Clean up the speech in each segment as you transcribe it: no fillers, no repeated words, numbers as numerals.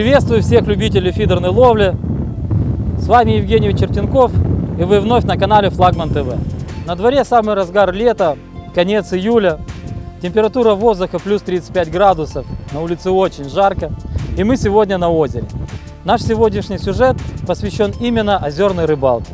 Приветствую всех любителей фидерной ловли. С вами Евгений Чертенков, и вы вновь на канале Флагман ТВ. На дворе самый разгар лета, конец июля. Температура воздуха плюс 35 градусов, на улице очень жарко, и мы сегодня на озере. Наш сегодняшний сюжет посвящен именно озерной рыбалке.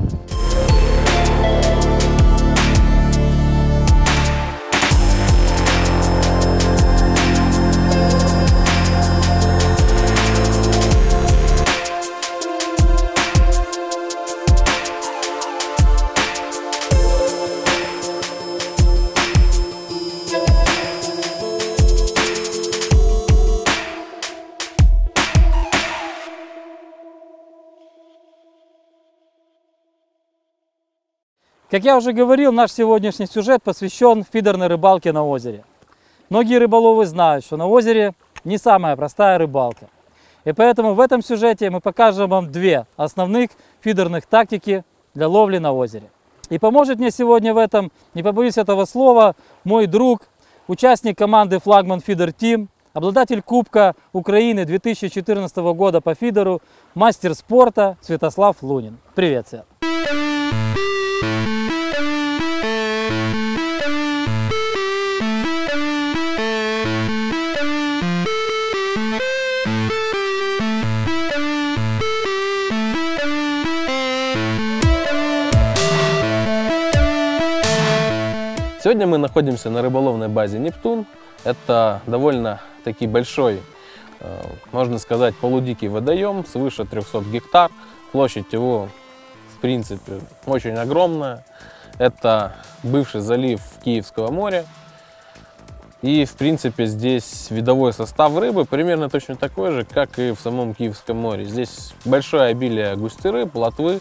Как я уже говорил, наш сегодняшний сюжет посвящен фидерной рыбалке на озере. Многие рыболовы знают, что на озере не самая простая рыбалка. И поэтому в этом сюжете мы покажем вам две основных фидерных тактики для ловли на озере. И поможет мне сегодня в этом, не побоюсь этого слова, мой друг, участник команды Флагман Фидер Тим, обладатель Кубка Украины 2014 года по фидеру, мастер спорта Святослав Лунин. Привет, Свят! Сегодня мы находимся на рыболовной базе Нептун. Это довольно-таки большой, можно сказать, полудикий водоем, свыше 300 гектар. Площадь его, в принципе, очень огромная. Это бывший залив Киевского моря. И, в принципе, здесь видовой состав рыбы примерно точно такой же, как и в самом Киевском море. Здесь большое обилие густеры, плотвы,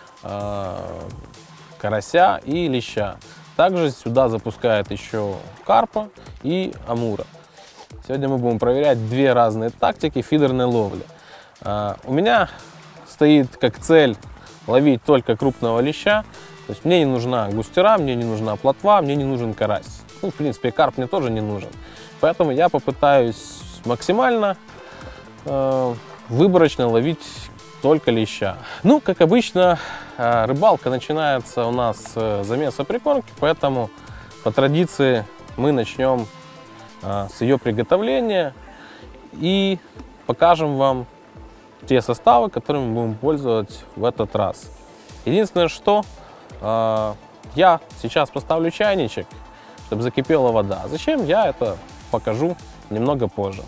карася и леща. Также сюда запускают еще карпа и амура. Сегодня мы будем проверять две разные тактики фидерной ловли. У меня стоит как цель ловить только крупного леща. То есть мне не нужна густера, мне не нужна плотва, мне не нужен карась. Ну, в принципе, карп мне тоже не нужен. Поэтому я попытаюсь максимально выборочно ловить только леща. Ну, как обычно, рыбалка начинается у нас с замеса прикормки, поэтому по традиции мы начнем с ее приготовления и покажем вам те составы, которыми мы будем пользоваться в этот раз. Единственное, что я сейчас поставлю чайничек, чтобы закипела вода. Зачем, я это покажу немного позже.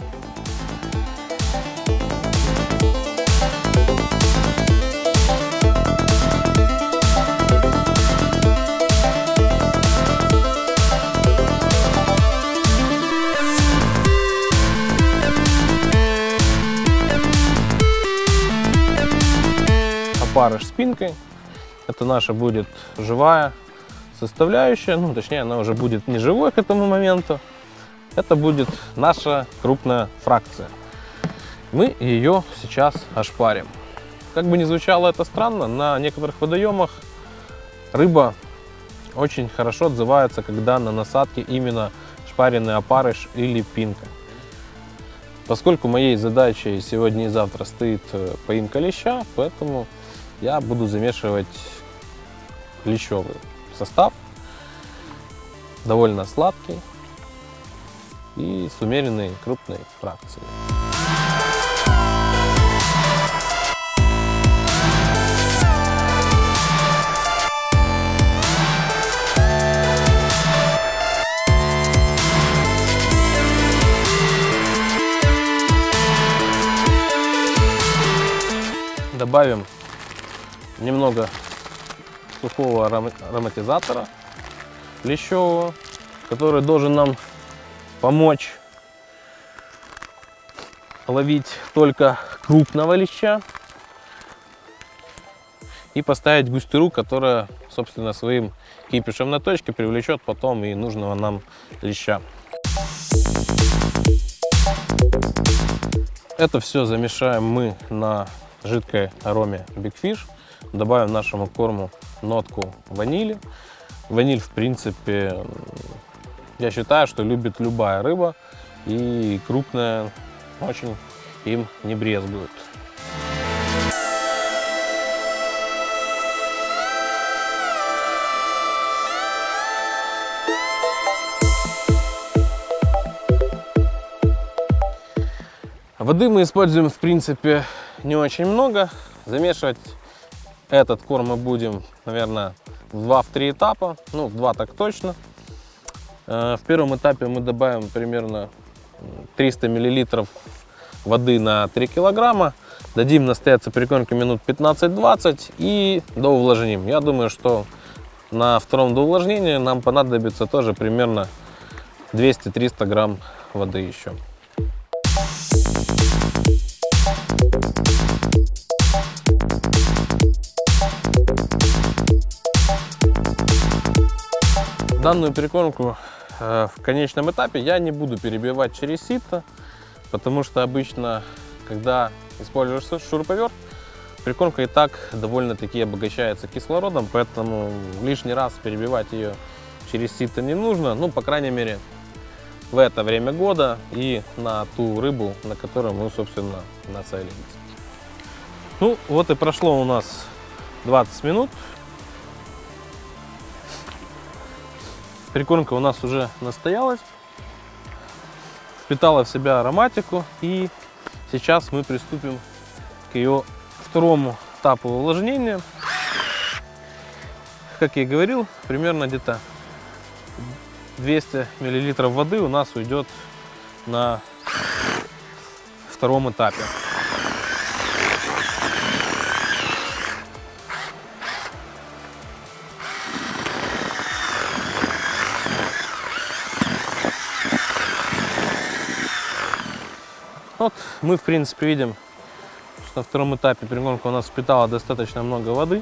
Опарыш спинкой. Это наша будет живая составляющая, ну точнее она уже будет не живой к этому моменту. Это будет наша крупная фракция. Мы ее сейчас ошпарим. Как бы ни звучало это странно, на некоторых водоемах рыба очень хорошо отзывается, когда на насадке именно шпаренный опарыш или пинка. Поскольку моей задачей сегодня и завтра стоит поимка леща, поэтому я буду замешивать лещевый состав, довольно сладкий и с умеренной крупной фракцией. Добавим немного сухого ароматизатора лещевого, который должен нам помочь ловить только крупного леща, и поставить густеру, которая, собственно, своим кипишем на точке привлечет потом и нужного нам леща. Это все замешаем мы на жидкой ароме Big Fish. Добавим нашему корму нотку ванили. Ваниль, в принципе, я считаю, что любит любая рыба, и крупная очень им не брезгуют. Воды мы используем, в принципе, не очень много. Замешивать этот корм мы будем, наверное, в 2-3 этапа. Ну, в 2 так точно. В первом этапе мы добавим примерно 300 мл воды на 3 килограмма. Дадим настояться перекормке минут 15-20 и доувлажним. Я думаю, что на втором доувлажнении нам понадобится тоже примерно 200-300 грамм воды еще. Данную перекормку в конечном этапе я не буду перебивать через сито, потому что обычно, когда используешь шуруповерт, прикормка и так довольно-таки обогащается кислородом, поэтому лишний раз перебивать ее через сито не нужно, ну, по крайней мере, в это время года и на ту рыбу, на которую мы, собственно, нацелились. Ну, вот и прошло у нас 20 минут. Прикормка у нас уже настоялась, впитала в себя ароматику, и сейчас мы приступим к ее второму этапу увлажнения. Как я и говорил, примерно где-то 200 мл воды у нас уйдет на втором этапе. Вот мы, в принципе, видим, что на втором этапе прикормка у нас впитала достаточно много воды.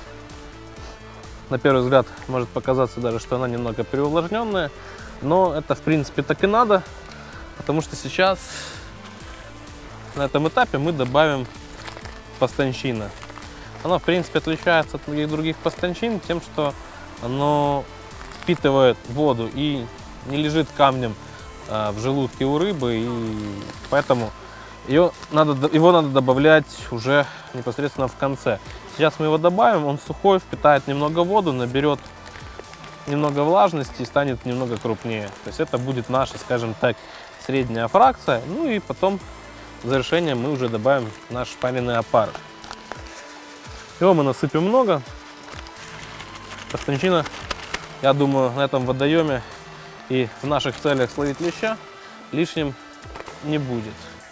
На первый взгляд может показаться даже, что она немного переувлажненная, но это, в принципе, так и надо, потому что сейчас на этом этапе мы добавим постанчина. Оно, в принципе, отличается от других постанчин тем, что оно впитывает воду и не лежит камнем в желудке у рыбы, и поэтому его надо добавлять уже непосредственно в конце. Сейчас мы его добавим, он сухой, впитает немного воду, наберет немного влажности и станет немного крупнее. То есть это будет наша, скажем так, средняя фракция. Ну и потом в завершение мы уже добавим наш шпаренный опарыш. Его мы насыпем много. Постанчина, я думаю, на этом водоеме и в наших целях словить леща лишним не будет.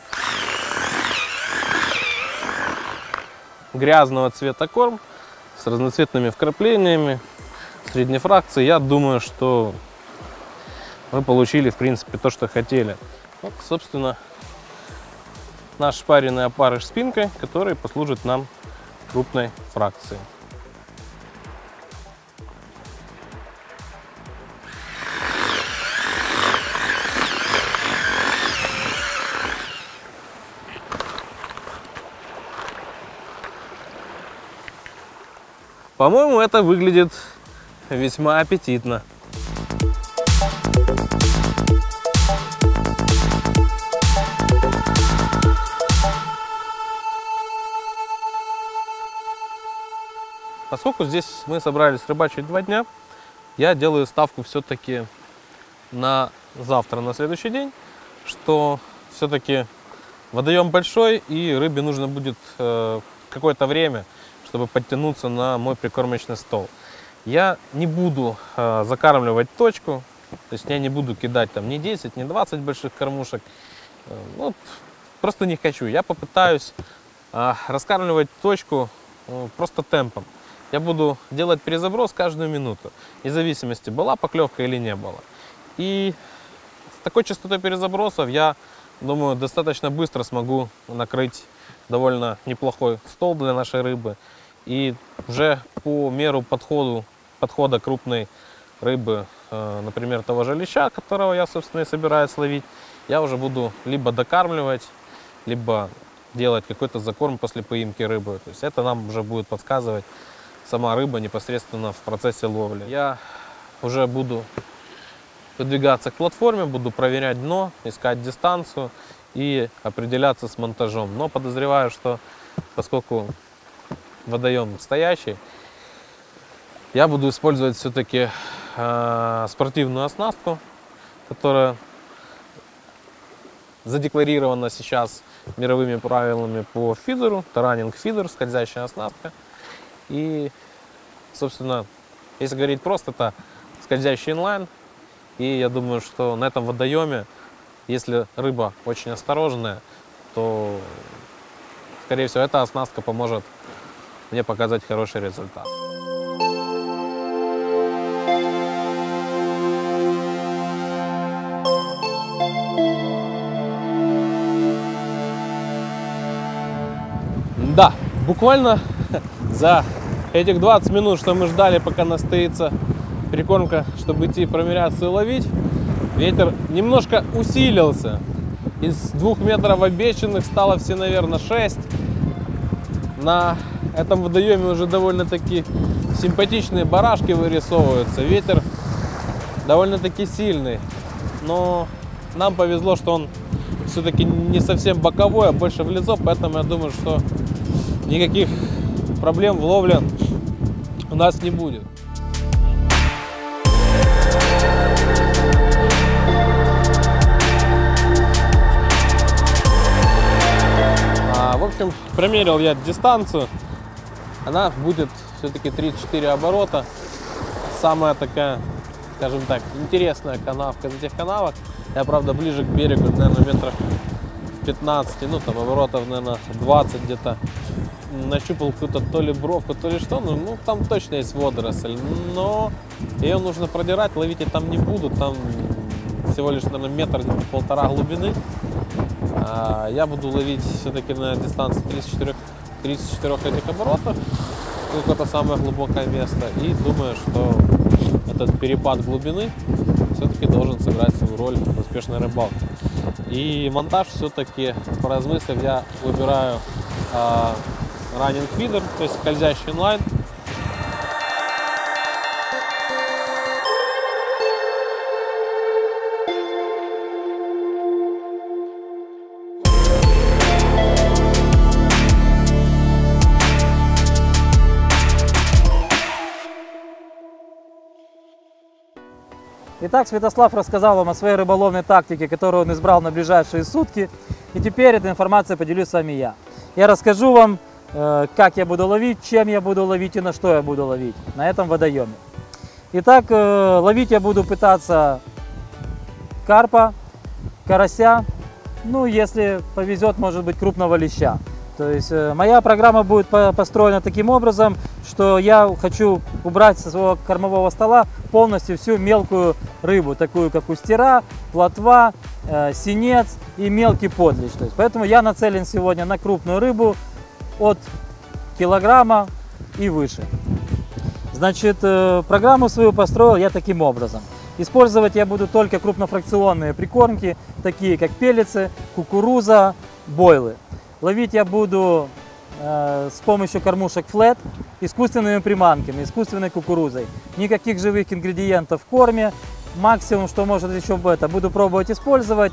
Грязного цвета корм с разноцветными вкраплениями средней фракции. Я думаю, что мы получили, в принципе, то, что хотели. Вот, собственно, наш шпаренный опарыш с спинкой, который послужит нам крупной фракцией. По-моему, это выглядит весьма аппетитно. Поскольку здесь мы собрались рыбачить 2 дня, я делаю ставку все-таки на завтра, на следующий день, что все-таки водоем большой и рыбе нужно будет какое-то время, чтобы подтянуться на мой прикормочный стол. Я не буду закармливать точку, то есть я не буду кидать там ни 10, ни 20 больших кормушек. Вот, просто не хочу. Я попытаюсь раскармливать точку просто темпом. Я буду делать перезаброс каждую минуту, вне зависимости, была поклевка или не было. И с такой частотой перезабросов я думаю, достаточно быстро смогу накрыть довольно неплохой стол для нашей рыбы. И уже по меру подхода крупной рыбы, например, того же леща, которого я, собственно, и собираюсь ловить, я уже буду либо докармливать, либо делать какой-то закорм после поимки рыбы. То есть это нам уже будет подсказывать сама рыба непосредственно в процессе ловли. Я уже буду выдвигаться к платформе, буду проверять дно, искать дистанцию и определяться с монтажом. Но подозреваю, что поскольку водоем стоящий, я буду использовать все-таки спортивную оснастку, которая задекларирована сейчас мировыми правилами по фидеру. Это раннинг фидер, скользящая оснастка. И, собственно, если говорить просто, это скользящий инлайн. И я думаю, что на этом водоеме, если рыба очень осторожная, то, скорее всего, эта оснастка поможет мне показать хороший результат. Да, буквально за этих 20 минут, что мы ждали, пока настоится прикормка, чтобы идти промеряться и ловить, ветер немножко усилился. Из 2 метров обещанных стало все, наверное, 6. На этом водоеме уже довольно-таки симпатичные барашки вырисовываются. Ветер довольно-таки сильный, но нам повезло, что он все-таки не совсем боковой, а больше в лицо, поэтому я думаю, что никаких проблем в ловле у нас не будет. В общем, промерил я дистанцию. Она будет все-таки 34 оборота. Самая такая, скажем так, интересная канавка из этих канавок. Я, правда, ближе к берегу, наверное, метров 15, ну там оборотов, наверное, 20 где-то. Нащупал какую-то то ли бровку, то ли что, ну там точно есть водоросль, но ее нужно продирать, ловить я там не буду, там всего лишь, наверное, метр-полтора глубины. Я буду ловить все-таки на дистанции 34 этих оборотов, какое-то самое глубокое место, и думаю, что этот перепад глубины все-таки должен сыграть свою роль в успешной рыбалке. И монтаж все-таки, поразмыслив, я выбираю раннинг фидер, то есть скользящий инлайн. Итак, Святослав рассказал вам о своей рыболовной тактике, которую он избрал на ближайшие сутки. И теперь этой информацией поделюсь с вами я. Я расскажу вам, как я буду ловить, чем я буду ловить и на что я буду ловить на этом водоеме. Итак, ловить я буду пытаться карпа, карася, ну, если повезет, может быть, крупного леща. То есть моя программа будет построена таким образом, что я хочу убрать со своего кормового стола полностью всю мелкую рыбу, такую как устера, плотва, синец и мелкий подлещ. То есть, поэтому я нацелен сегодня на крупную рыбу от килограмма и выше. Значит, программу свою построил я таким образом. Использовать я буду только крупнофракционные прикормки, такие как пеллецы, кукуруза, бойлы. Ловить я буду с помощью кормушек флет, искусственными приманками, искусственной кукурузой. Никаких живых ингредиентов в корме. Максимум, что может еще буду пробовать использовать,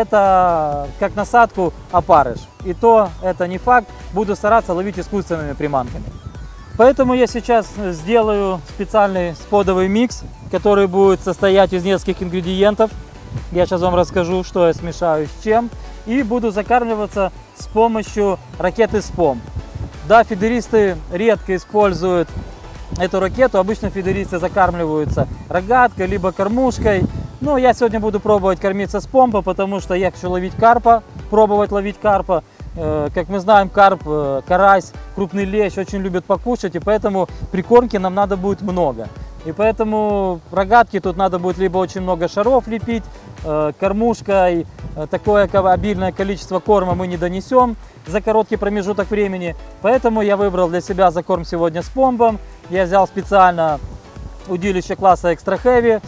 это как насадку опарыш. И то это не факт, буду стараться ловить искусственными приманками. Поэтому я сейчас сделаю специальный сподовый микс, который будет состоять из нескольких ингредиентов. Я сейчас вам расскажу, что я смешаю с чем. И буду закармливаться с помощью ракеты СПОМ. Да, фидеристы редко используют эту ракету. Обычно фидеристы закармливаются рогаткой, либо кормушкой. Но я сегодня буду пробовать кормиться с помпа, потому что я хочу ловить карпа, пробовать ловить карпа. Как мы знаем, карп, карась, крупный лещ очень любят покушать, и поэтому прикормки нам надо будет много. И поэтому рогатки тут надо будет либо очень много шаров лепить, кормушкой, такое обильное количество корма мы не донесем за короткий промежуток времени. Поэтому я выбрал для себя закорм сегодня с помпом. Я взял специально удилище класса Extra Heavy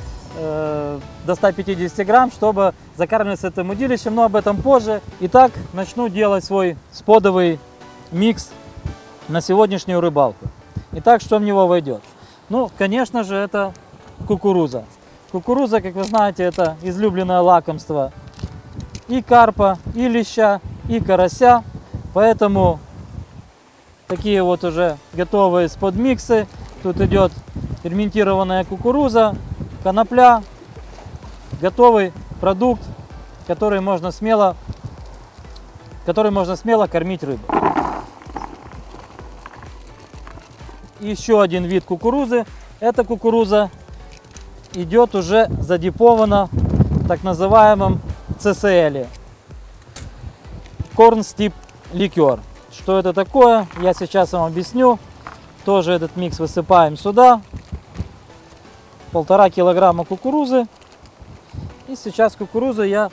до 150 грамм, чтобы закармливаться этим удилищем, но об этом позже. Итак, начну делать свой сподовый микс на сегодняшнюю рыбалку. Итак, что в него войдет? Ну, конечно же, это кукуруза. Кукуруза, как вы знаете, это излюбленное лакомство и карпа, и леща, и карася. Поэтому такие вот уже готовые сподмиксы. Тут идет ферментированная кукуруза, конопля. Готовый продукт, который можно смело кормить рыбу. Еще один вид кукурузы. Эта кукуруза идет уже задипована в так называемом CCL. Corn Stip Liqueur. Что это такое, я сейчас вам объясню. Тоже этот микс высыпаем сюда. 1,5 килограмма кукурузы. И сейчас кукурузу я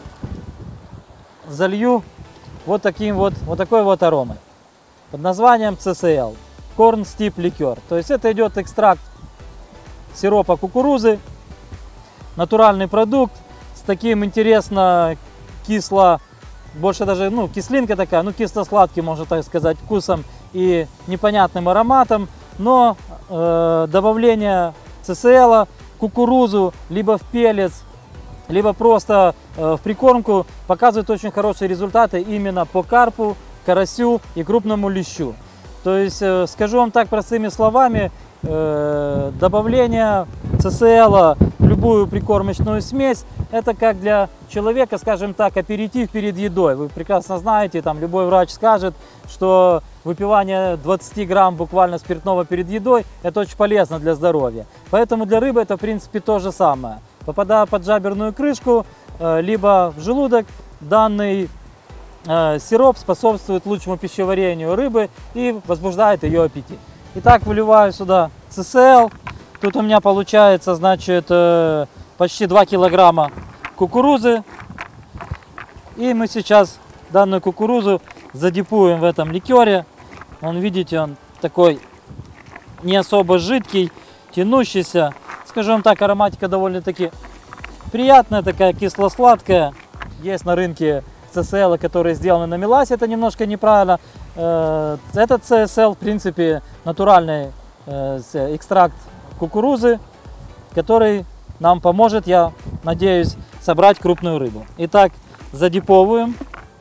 залью вот такой вот аромой под названием CCL. Corn Stip Liqueur. То есть это идет экстракт сиропа кукурузы. Натуральный продукт с таким интересно больше даже, кислинка такая, кисло-сладкий, можно так сказать, вкусом и непонятным ароматом. Но добавление CCL, кукурузу, либо в пеллец, либо просто в прикормку показывает очень хорошие результаты именно по карпу, карасю и крупному лещу. То есть, скажу вам так простыми словами, добавление CCL в любую прикормочную смесь — это как для человека, скажем так, аперитив перед едой. Вы прекрасно знаете, там любой врач скажет, что выпивание 20 грамм буквально спиртного перед едой — это очень полезно для здоровья. Поэтому для рыбы это в принципе то же самое. Попадая под жаберную крышку, либо в желудок, данный сироп способствует лучшему пищеварению рыбы и возбуждает ее аппетит. Итак, выливаю сюда CCL. Тут у меня получается, значит, почти 2 килограмма кукурузы. И мы сейчас данную кукурузу задипуем в этом ликере. Видите, он такой не особо жидкий, тянущийся. Скажу вам так, ароматика довольно-таки приятная, такая кисло-сладкая. Есть на рынке CCL, которые сделаны на меласе, это немножко неправильно. Этот CCL, в принципе, натуральный экстракт кукурузы, который нам поможет, я надеюсь, собрать крупную рыбу. Итак, задиповываем.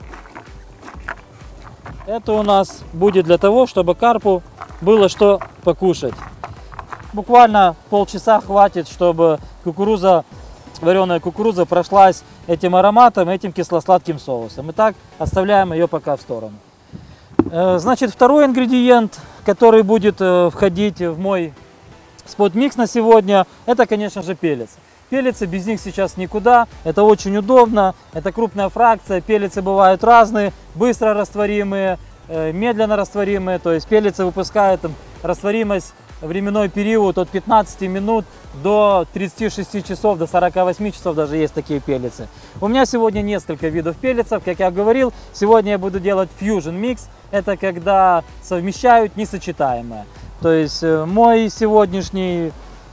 Это у нас будет для того, чтобы карпу было что покушать. Буквально полчаса хватит, чтобы вареная кукуруза прошлась этим ароматом, этим кисло-сладким соусом. Итак, оставляем ее пока в сторону. Значит, второй ингредиент, который будет входить в мой спот-микс на сегодня, это, конечно же, пеллетс. Пеллетсы, без них сейчас никуда, это очень удобно, это крупная фракция, пеллетсы бывают разные, быстро растворимые, медленно растворимые, то есть пеллетсы выпускают растворимость, временной период от 15 минут до 36 часов, до 48 часов даже есть такие пеллетсы. У меня сегодня несколько видов пеллетсов, как я говорил, сегодня я буду делать fusion mix, это когда совмещают несочетаемое. То есть моя сегодняшняя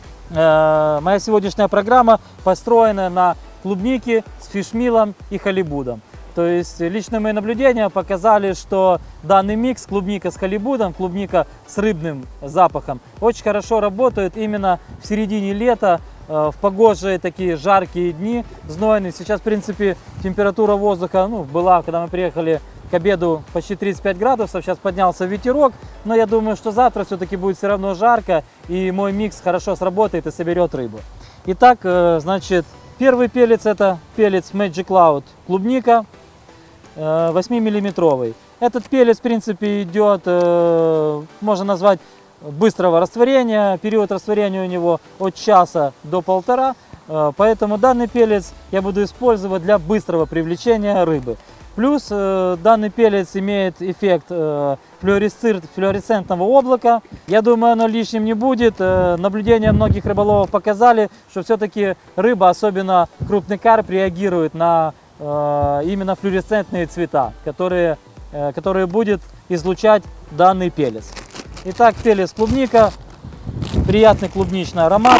программа построена на клубнике с фишмилом и халибудом. То есть лично мои наблюдения показали, что данный микс клубника с халибудом, клубника с рыбным запахом очень хорошо работает именно в середине лета, в погожие такие жаркие дни, знойные. Сейчас, в принципе, температура воздуха была, когда мы приехали к обеду, почти 35 градусов, сейчас поднялся ветерок, но я думаю, что завтра все-таки будет все равно жарко, и мой микс хорошо сработает и соберет рыбу. Итак, значит, первый пеллетс — это пеллетс Magic Cloud клубника, 8-миллиметровый. Этот пеллетс, в принципе, идет, можно назвать, быстрого растворения. Период растворения у него от часа до 1,5. Поэтому данный пеллетс я буду использовать для быстрого привлечения рыбы. Плюс данный пеллетс имеет эффект флуоресцентного облака. Я думаю, оно лишним не будет. Наблюдения многих рыболовов показали, что все-таки рыба, особенно крупный карп, реагирует на именно флуоресцентные цвета, которые будет излучать данный пеллетс. Итак, пеллетс клубника, приятный клубничный аромат.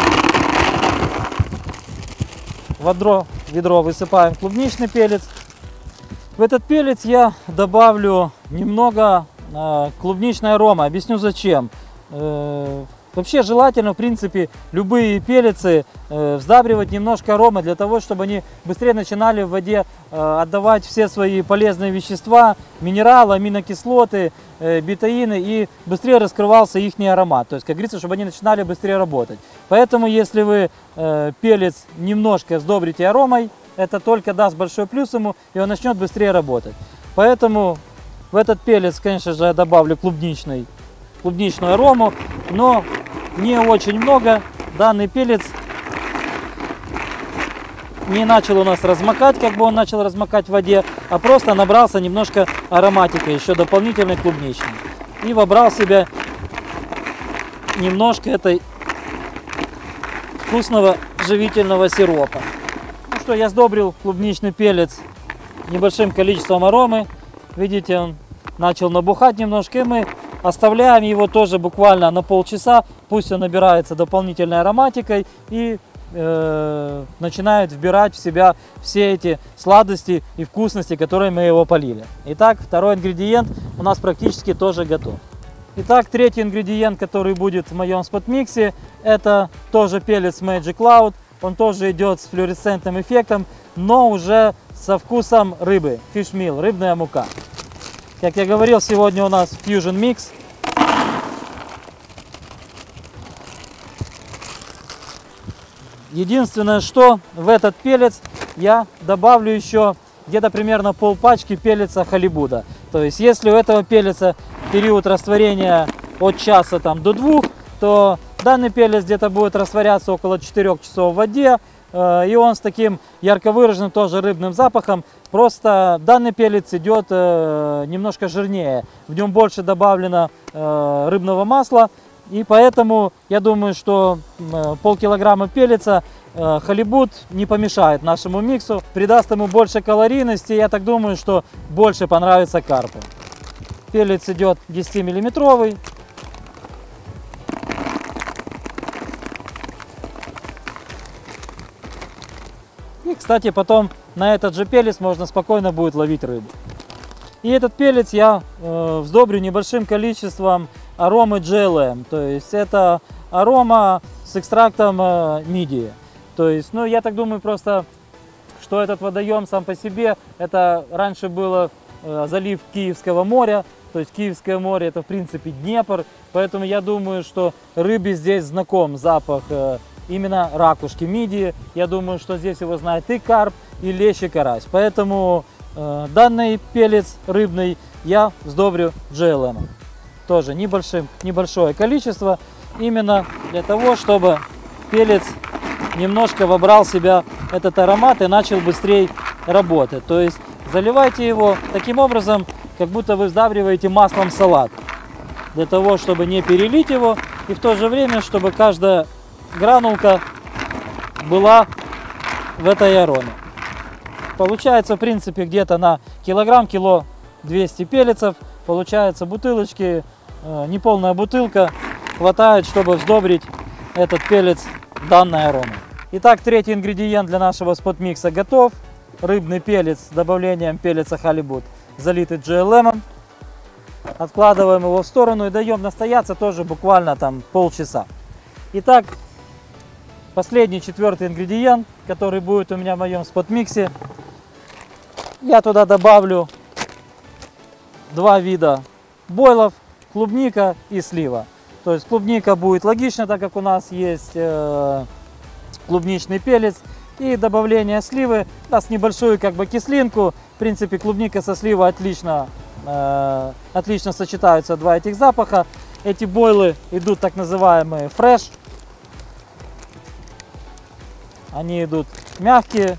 В ведро высыпаем клубничный пеллетс. В этот пеллетс я добавлю немного клубничной аромы. Объясню зачем. Вообще желательно, в принципе, любые пеллетсы вздабривать немножко аромы, для того, чтобы они быстрее начинали в воде отдавать все свои полезные вещества, минералы, аминокислоты, бетаины, и быстрее раскрывался их аромат. То есть, как говорится, чтобы они начинали быстрее работать. Поэтому, если вы пеллетс немножко сдобрите аромой, это только даст большой плюс ему, и он начнет быстрее работать. Поэтому в этот пеллетс, конечно же, я добавлю клубничную арому, но не очень много. Данный пеллетс не начал у нас размокать, как бы он начал размокать в воде, а просто набрался немножко ароматика, еще дополнительной клубничной. И вобрал в себя немножко этой вкусного живительного сиропа. Ну что, я сдобрил клубничный пеллетс небольшим количеством аромы. Видите, он начал набухать немножко, и мы оставляем его тоже буквально на полчаса. Пусть он набирается дополнительной ароматикой и начинает вбирать в себя все эти сладости и вкусности, которые мы его полили. Итак, второй ингредиент у нас практически тоже готов. Итак, третий ингредиент, который будет в моем спот-миксе, это тоже пеллетс Magic Cloud. Он тоже идет с флуоресцентным эффектом, но уже со вкусом рыбы, fish meal, рыбная мука. Как я говорил, сегодня у нас Fusion Mix. Единственное, что в этот пеллетс я добавлю еще где-то примерно полпачки пеллетса халибуда. То есть, если у этого пеллетса период растворения от часа до 2, то данный пеллетс где-то будет растворяться около 4 часов в воде. И он с таким ярко выраженным тоже рыбным запахом. Просто данный пеллетс идет немножко жирнее. В нем больше добавлено рыбного масла. И поэтому я думаю, что полкилограмма пеллетса халибуд не помешает нашему миксу. Придаст ему больше калорийности. Я так думаю, что больше понравится карпу. Пеллетс идет 10-миллиметровый. И, кстати, потом на этот же пеллетс можно спокойно будет ловить рыбу. И этот пеллетс я сдобрю небольшим количеством аромы GLM. То есть это арома с экстрактом мидии. То есть, ну, я так думаю просто, что этот водоем сам по себе, это раньше было залив Киевского моря. То есть Киевское море это в принципе Днепр. Поэтому я думаю, что рыбе здесь знаком запах именно ракушки мидии. Я думаю, что здесь его знает и карп, и лещ, и карась. Поэтому данный пеллетс рыбный я сдобрю GLM. Тоже небольшое количество. Именно для того, чтобы пеллетс немножко вобрал в себя этот аромат и начал быстрее работать. То есть заливайте его таким образом, как будто вы сдабриваете маслом салат. Для того, чтобы не перелить его. И в то же время, чтобы каждая гранулка была в этой ароме. Получается, в принципе, где-то на килограмм, кило 200 пеллетсов. Получается бутылочки, неполная бутылка. Хватает, чтобы сдобрить этот пеллетс данной аромой. Итак, третий ингредиент для нашего спот-микса готов. Рыбный пеллетс с добавлением пеллетса халибуд, залитый GLM. Откладываем его в сторону и даем настояться тоже буквально полчаса. Итак, последний, четвертый ингредиент, который будет у меня в моем спот-миксе. Я туда добавлю два вида бойлов, клубника и слива. То есть клубника будет логично, так как у нас есть клубничный пеллетс. И добавление сливы даст небольшую кислинку. В принципе, клубника со сливой отлично сочетаются два этих запаха. Эти бойлы идут так называемые фреш. Они идут мягкие.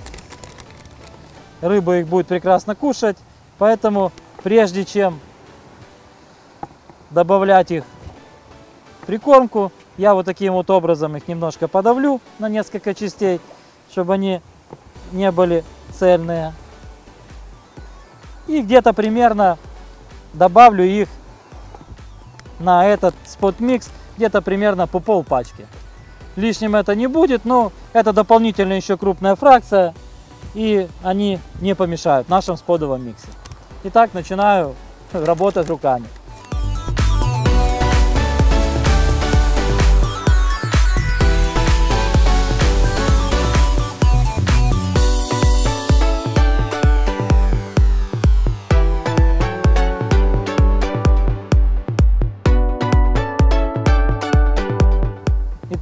Рыба их будет прекрасно кушать. Поэтому прежде чем добавлять их в прикормку, я вот таким вот образом их немножко подавлю на несколько частей, чтобы они не были цельные. И где-то примерно добавлю их на этот спот-микс где-то примерно по полпачки. Лишним это не будет, но это дополнительно еще крупная фракция, и они не помешают в нашем сподовом миксе. Итак, начинаю работать руками.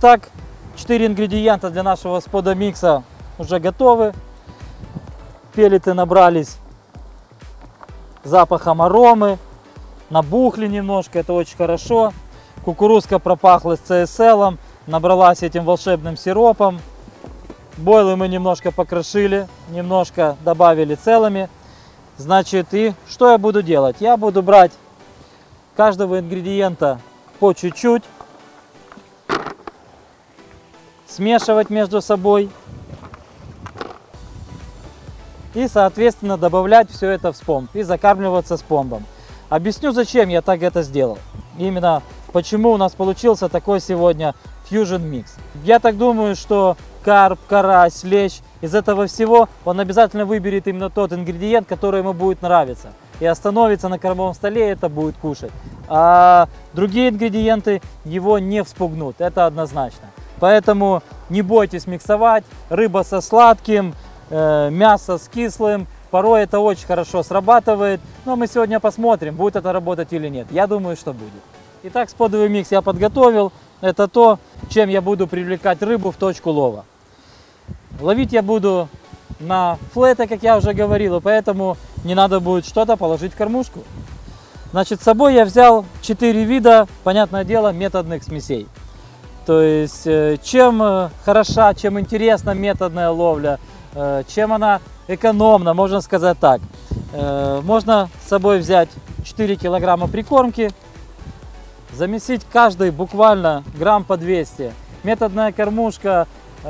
Итак, 4 ингредиента для нашего сподомикса уже готовы. Пеллеты набрались запахом аромы, набухли немножко, это очень хорошо. Кукурузка пропахла CSL, набралась этим волшебным сиропом. Бойлы мы немножко покрошили, немножко добавили целыми. Значит, и что я буду делать? Я буду брать каждого ингредиента по чуть-чуть, смешивать между собой и, соответственно, добавлять все это в спомб и закармливаться спомбом. Объясню, зачем я так это сделал. Именно почему у нас получился такой сегодня Fusion Mix. Я так думаю, что карп, карась, лещ, из этого всего он обязательно выберет именно тот ингредиент, который ему будет нравиться. И остановится на кормовом столе, это будет кушать. А другие ингредиенты его не вспугнут, это однозначно. Поэтому не бойтесь миксовать. Рыба со сладким, мясо с кислым. Порой это очень хорошо срабатывает. Но мы сегодня посмотрим, будет это работать или нет. Я думаю, что будет. Итак, сподовый микс я подготовил. Это то, чем я буду привлекать рыбу в точку лова. Ловить я буду на флеты, как я уже говорил, и поэтому не надо будет что-то положить в кормушку. Значит, с собой я взял 4 вида, понятное дело, методных смесей. То есть, чем хороша, чем интересна методная ловля, чем она экономна, можно сказать так. Можно с собой взять 4 килограмма прикормки, замесить каждый буквально грамм по 200. Методная кормушка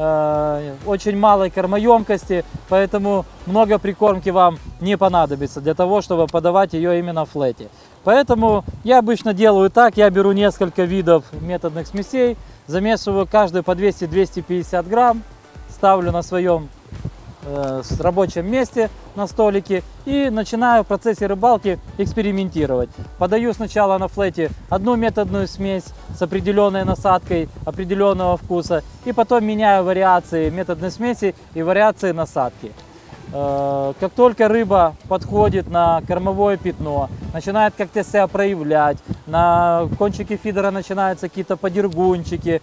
очень малой кормоемкости, поэтому много прикормки вам не понадобится для того, чтобы подавать ее именно в флете. Поэтому я обычно делаю так, я беру несколько видов методных смесей, замешиваю каждый по 200-250 грамм, ставлю на своем рабочем месте на столике и начинаю в процессе рыбалки экспериментировать. Подаю сначала на флете одну методную смесь с определенной насадкой определенного вкуса и потом меняю вариации методной смеси и вариации насадки. Как только рыба подходит на кормовое пятно, начинает как-то себя проявлять, на кончике фидера начинаются какие-то подергунчики,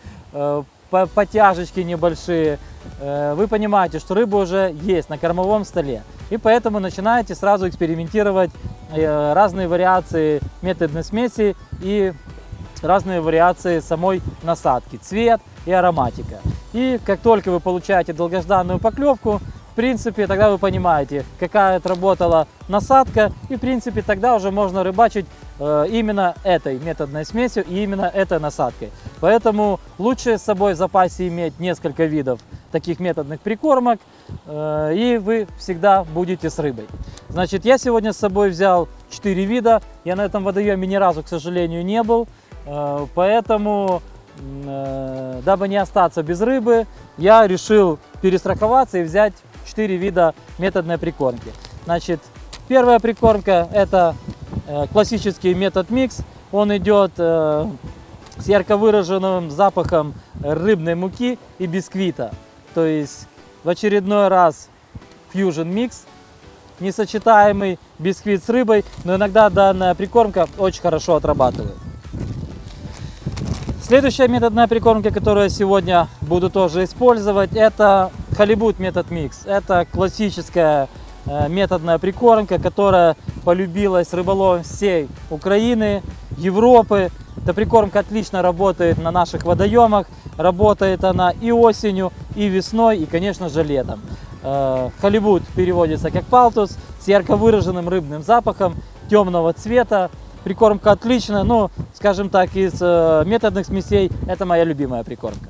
потяжечки небольшие, вы понимаете, что рыба уже есть на кормовом столе. И поэтому начинаете сразу экспериментировать разные вариации методной смеси и разные вариации самой насадки, цвет и ароматика. И как только вы получаете долгожданную поклевку, в принципе, тогда вы понимаете, какая отработала насадка, и в принципе тогда уже можно рыбачить именно этой методной смесью и именно этой насадкой. Поэтому лучше с собой в запасе иметь несколько видов таких методных прикормок, и вы всегда будете с рыбой. Значит, я сегодня с собой взял 4 вида, я на этом водоеме ни разу, к сожалению, не был, поэтому, дабы не остаться без рыбы, я решил перестраховаться и взять 4 вида методной прикормки. Значит, первая прикормка — это классический метод микс. Он идет с ярко выраженным запахом рыбной муки и бисквита. То есть в очередной раз Fusion Mix, несочетаемый бисквит с рыбой, но иногда данная прикормка очень хорошо отрабатывает. Следующая методная прикормка, которую я сегодня буду тоже использовать, это Halibut метод Mix. Это классическая методная прикормка, которая полюбилась рыболовам всей Украины, Европы. Эта прикормка отлично работает на наших водоемах. Работает она и осенью, и весной, и, конечно же, летом. Halibut переводится как палтус, с ярко выраженным рыбным запахом, темного цвета. Прикормка отличная, но, скажем так, из методных смесей это моя любимая прикормка.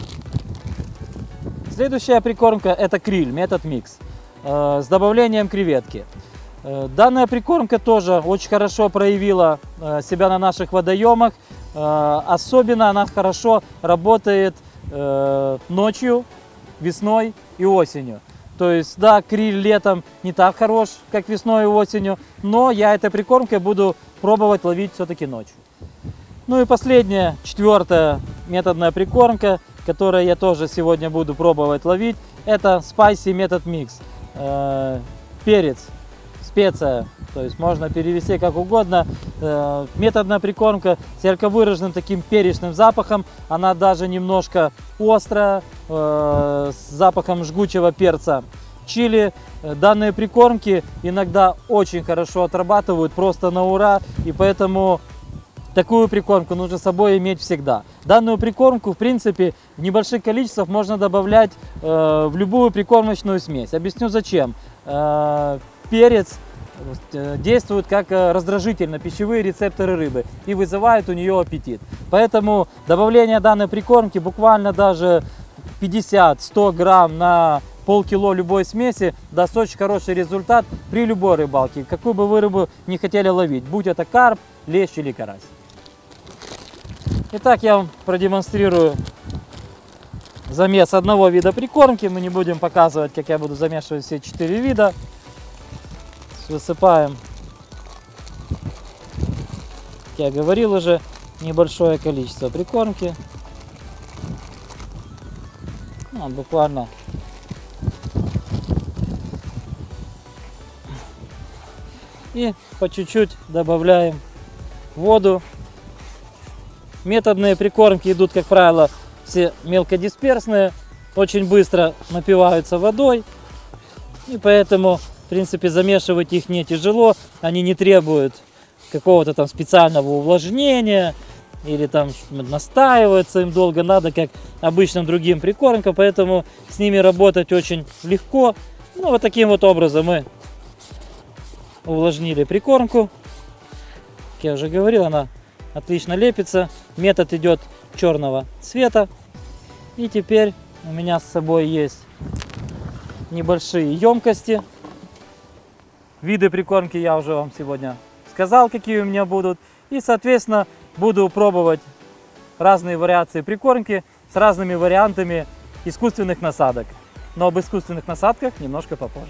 Следующая прикормка — это криль, метод микс, с добавлением креветки. Данная прикормка тоже очень хорошо проявила себя на наших водоемах. Особенно она хорошо работает ночью, весной и осенью. То есть, да, криль летом не так хорош, как весной и осенью, но я этой прикормкой буду пробовать ловить все-таки ночью. Ну и последняя, 4-я методная прикормка, которую я тоже сегодня буду пробовать ловить, это Spicy метод Mix. Перец, специя То есть можно перевести как угодно. Методная прикормка с ярко выраженным таким перечным запахом. Она даже немножко острая, с запахом жгучего перца чили. Данные прикормки иногда очень хорошо отрабатывают, просто на ура. И поэтому такую прикормку нужно с собой иметь всегда. Данную прикормку, в принципе, в небольших количествах можно добавлять в любую прикормочную смесь. Объясню зачем. Перец действует как раздражитель на пищевые рецепторы рыбы и вызывает у нее аппетит. Поэтому добавление данной прикормки буквально даже 50-100 грамм на полкило любой смеси даст очень хороший результат при любой рыбалке, какую бы вы рыбу не хотели ловить, будь это карп, лещ или карась. Итак, я вам продемонстрирую замес одного вида прикормки. Мы не будем показывать, как я буду замешивать все 4 вида. Высыпаем, как я говорил уже, небольшое количество прикормки. Буквально и по чуть-чуть добавляем воду. Методные прикормки идут, как правило, все мелкодисперсные, очень быстро напиваются водой, и поэтому, в принципе, замешивать их не тяжело. Они не требуют какого-то там специального увлажнения или там настаиваться им долго надо, как обычным другим прикормкам, поэтому с ними работать очень легко. Ну, вот таким вот образом мы увлажнили прикормку. Как я уже говорил, она отлично лепится. Метод идет черного цвета. И теперь у меня с собой есть небольшие емкости. Виды прикормки я уже вам сегодня сказал, какие у меня будут. И, соответственно, буду пробовать разные вариации прикормки с разными вариантами искусственных насадок. Но об искусственных насадках немножко попозже.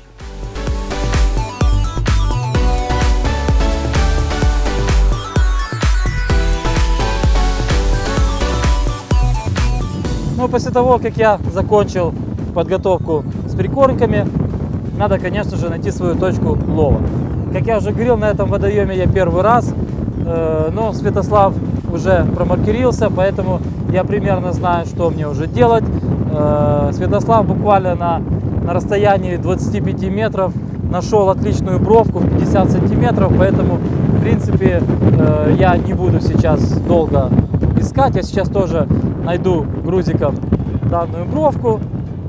Ну, после того, как я закончил подготовку с прикормками, надо, конечно же, найти свою точку лова. Как я уже говорил, на этом водоеме я первый раз, но Святослав уже промаркерился, поэтому я примерно знаю, что мне уже делать. Святослав буквально на расстоянии 25 метров нашел отличную бровку в 50 сантиметров, поэтому, в принципе, я не буду сейчас долго искать. Я сейчас тоже найду грузиком данную бровку.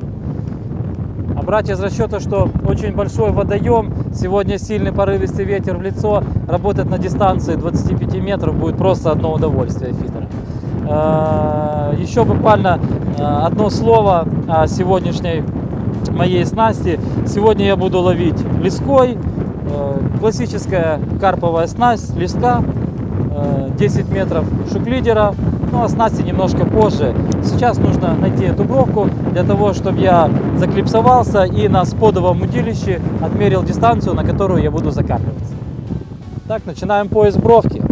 А брать из расчета, что очень большой водоем, сегодня сильный порывистый ветер в лицо, работать на дистанции 25 метров будет просто одно удовольствие фидера. Еще буквально одно слово о сегодняшней моей снасти. Сегодня я буду ловить леской. Классическая карповая снасть, леска, 10 метров шук-лидера. Ну, а снасти немножко позже. Сейчас нужно найти эту бровку для того, чтобы я заклипсовался и на сподовом удилище отмерил дистанцию, на которую я буду закармливаться. Так, начинаем поиск бровки.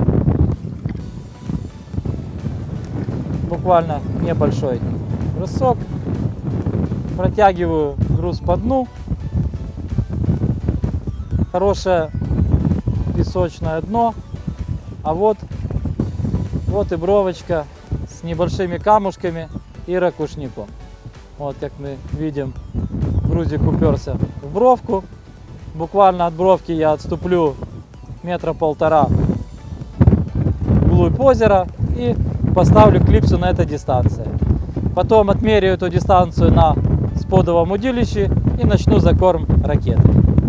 Буквально небольшой бросок. Протягиваю груз по дну. Хорошее песочное дно. А вот и бровочка с небольшими камушками и ракушником. Вот как мы видим, грузик уперся в бровку. Буквально от бровки я отступлю 1,5 метра вглубь озера и поставлю клипсу на этой дистанции. Потом отмеряю эту дистанцию на сподовом удилище и начну закорм ракеты.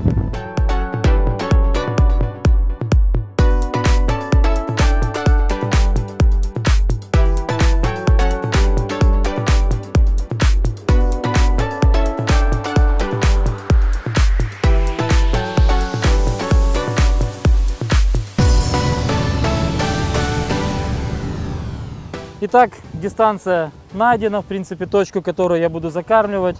Итак, дистанция найдена, в принципе, точку, которую я буду закармливать.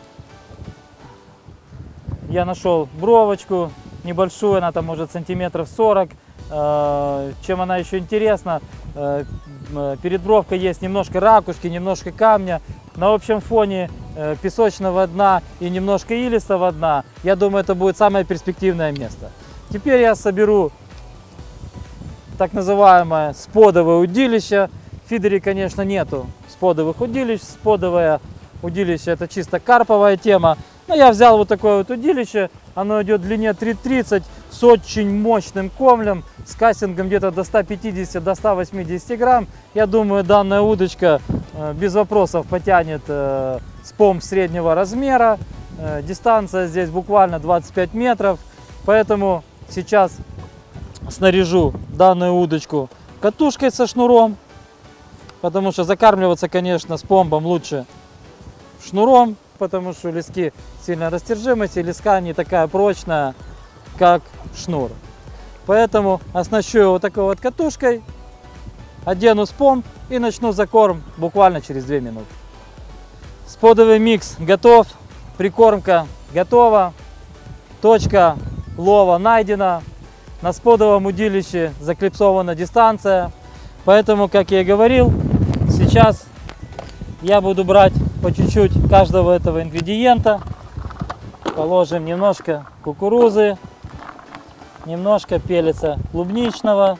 Я нашел бровочку небольшую, она там может сантиметров 40. Чем она еще интересна, перед бровкой есть немножко ракушки, немножко камня. На общем фоне песочного дна и немножко илистого дна, я думаю, это будет самое перспективное место. Теперь я соберу так называемое сподовое удилище. В фидере, конечно, нету сподовых удилищ. Сподовое удилище — это чисто карповая тема. Но я взял вот такое вот удилище. Оно идет в длине 3,30 с очень мощным комлем, с кастингом где-то до 150-180 грамм. Я думаю, данная удочка без вопросов потянет спом среднего размера. Дистанция здесь буквально 25 метров. Поэтому сейчас снаряжу данную удочку катушкой со шнуром. Потому что закармливаться, конечно, с помбом лучше шнуром, потому что лески сильно растяжимость, и леска не такая прочная, как шнур. Поэтому оснащу его вот такой вот катушкой, одену спомб и начну закорм буквально через 2 минуты. Сподовый микс готов, прикормка готова, точка лова найдена, на сподовом удилище заклипсована дистанция. Поэтому, как я и говорил, сейчас я буду брать по чуть-чуть каждого этого ингредиента. Положим немножко кукурузы, немножко пеллетса клубничного,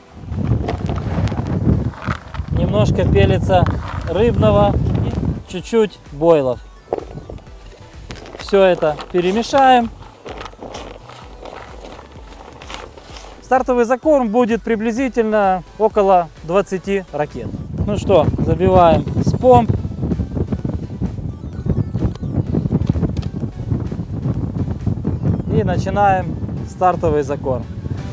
немножко пеллетса рыбного и чуть-чуть бойлов. Все это перемешаем. Стартовый закорм будет приблизительно около 20 ракет. Ну что, забиваем спомб. И начинаем стартовый закорм.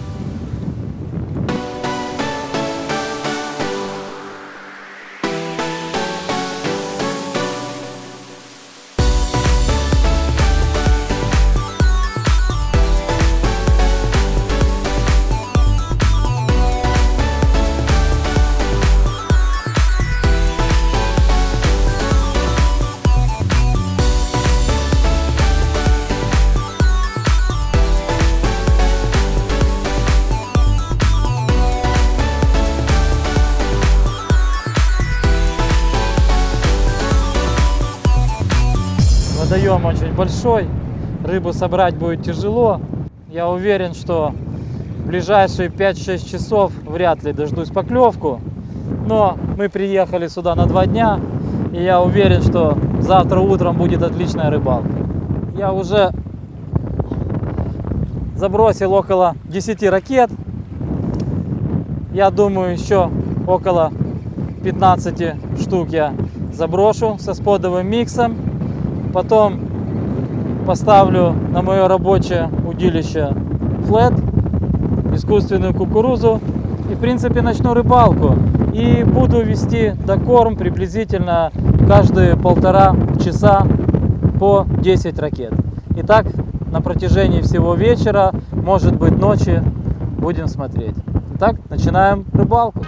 Водоем очень большой, рыбу собрать будет тяжело. Я уверен, что в ближайшие 5-6 часов вряд ли дождусь поклевку. Но мы приехали сюда на 2 дня, и я уверен, что завтра утром будет отличная рыбалка. Я уже забросил около 10 ракет. Я думаю, еще около 15 штук я заброшу со сподовым миксом. Потом поставлю на мое рабочее удилище флет, искусственную кукурузу и, в принципе, начну рыбалку. И буду вести докорм приблизительно каждые 1,5 часа по 10 ракет. И так на протяжении всего вечера, может быть, ночи, будем смотреть. Итак, начинаем рыбалку.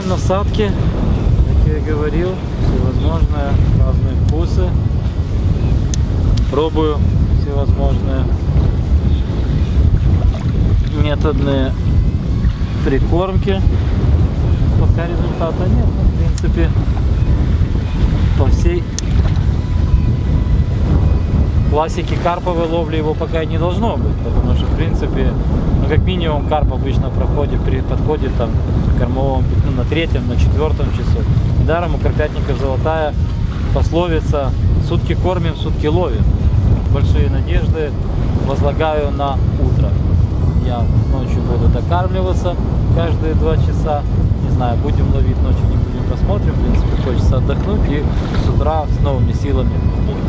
насадки, как я и говорил, всевозможные разные вкусы. Пробую всевозможные методные прикормки. Пока результата нет, но, в принципе, по всей классике карповой ловли его пока не должно быть, потому что, в принципе, ну, как минимум карп обычно подходит там к кормовому пятну на 3-м, на 4-м часу. Недаром у карпятников золотая пословица: сутки кормим, сутки ловим. Большие надежды возлагаю на утро. Я ночью буду докармливаться каждые 2 часа. Не знаю, будем ловить ночью, не будем, посмотрим. В принципе, хочется отдохнуть и с утра с новыми силами в путь.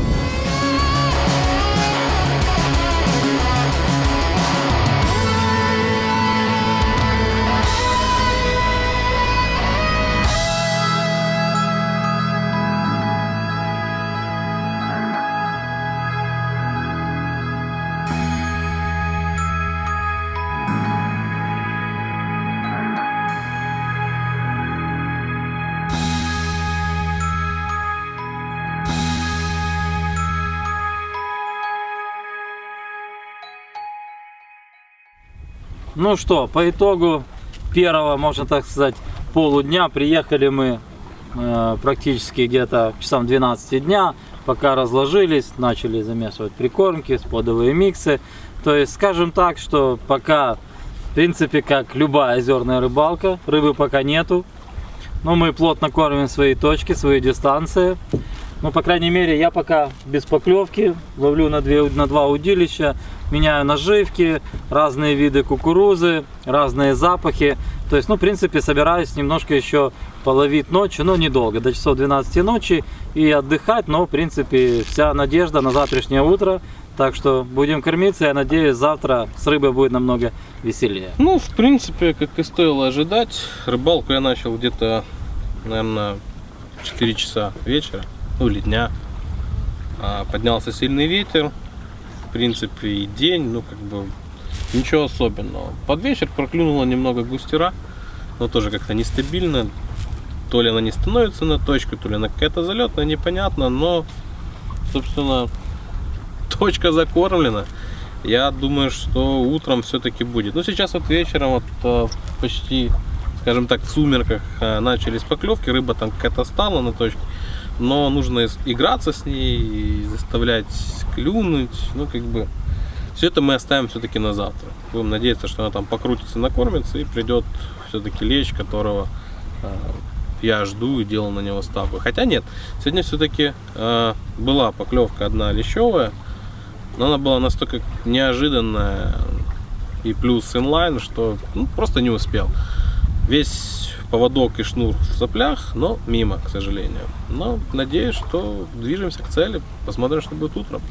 Ну что, по итогу первого, можно так сказать, полудня приехали мы практически где-то часам 12 дня, пока разложились, начали замешивать прикормки, сподовые миксы. То есть, скажем так, что пока, в принципе, как любая озерная рыбалка, рыбы пока нету, но мы плотно кормим свои точки, свои дистанции. Ну, по крайней мере, я пока без поклевки, ловлю на 2 удилища, меняю наживки, разные виды кукурузы, разные запахи. То есть, ну, в принципе, собираюсь немножко еще половить ночью, но недолго, до часов 12 ночи и отдыхать. Но, в принципе, вся надежда на завтрашнее утро. Так что будем кормиться, я надеюсь, завтра с рыбой будет намного веселее. Ну, в принципе, как и стоило ожидать, рыбалку я начал где-то, наверное, в 4 часа вечера. Ну, или дня. Поднялся сильный ветер, в принципе, и день, ну, как бы, ничего особенного. Под вечер проклюнула немного густера, но тоже как-то нестабильно. То ли она не становится на точку, то ли она какая-то залетная, непонятно, но, собственно, точка закормлена. Я думаю, что утром все-таки будет. Ну, сейчас вот вечером, вот почти, скажем так, в сумерках начались поклевки, рыба там какая-то стала на точке. Но нужно играться с ней, заставлять клюнуть, ну, как бы, все это мы оставим все-таки на завтра. Будем надеяться, что она там покрутится, накормится и придет все-таки лещ, которого я жду и делал на него ставку. Хотя нет, сегодня все-таки была поклевка одна лещевая, но она была настолько неожиданная и плюс инлайн, что ну, просто не успел. Весь поводок и шнур в соплях, но мимо, к сожалению. Но надеюсь, что движемся к цели. Посмотрим, что будет утром.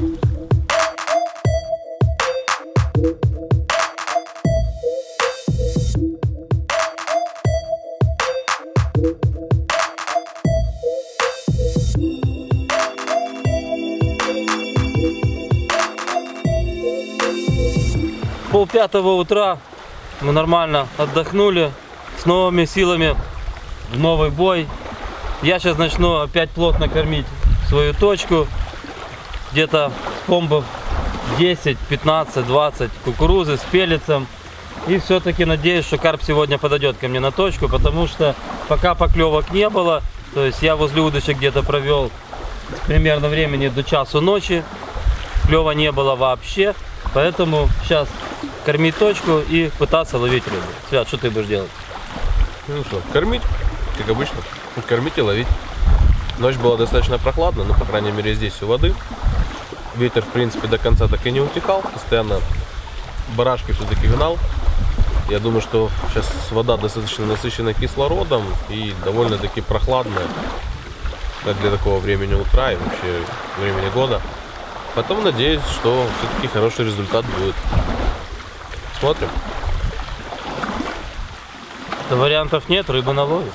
Пол-5 утра мы нормально отдохнули, с новыми силами в новый бой. Я сейчас начну опять плотно кормить свою точку. Где-то комбов 10, 15, 20 кукурузы с пеллетсом. И все-таки надеюсь, что карп сегодня подойдет ко мне на точку, потому что пока поклевок не было, то есть я возле удочек где-то провел примерно времени до часу ночи. Клёва не было вообще, поэтому сейчас кормить точку и пытаться ловить рыбу. Свят, что ты будешь делать? Ну что, кормить, как обычно. Кормить и ловить. Ночь была достаточно прохладная, но, по крайней мере, здесь у воды. Ветер, в принципе, до конца так и не утекал. Постоянно барашки все-таки гнал. Я думаю, что сейчас вода достаточно насыщена кислородом и довольно-таки прохладная, как для такого времени утра и вообще времени года. Потом надеюсь, что все-таки хороший результат будет. Смотрим. Вариантов нет, рыбу наловим.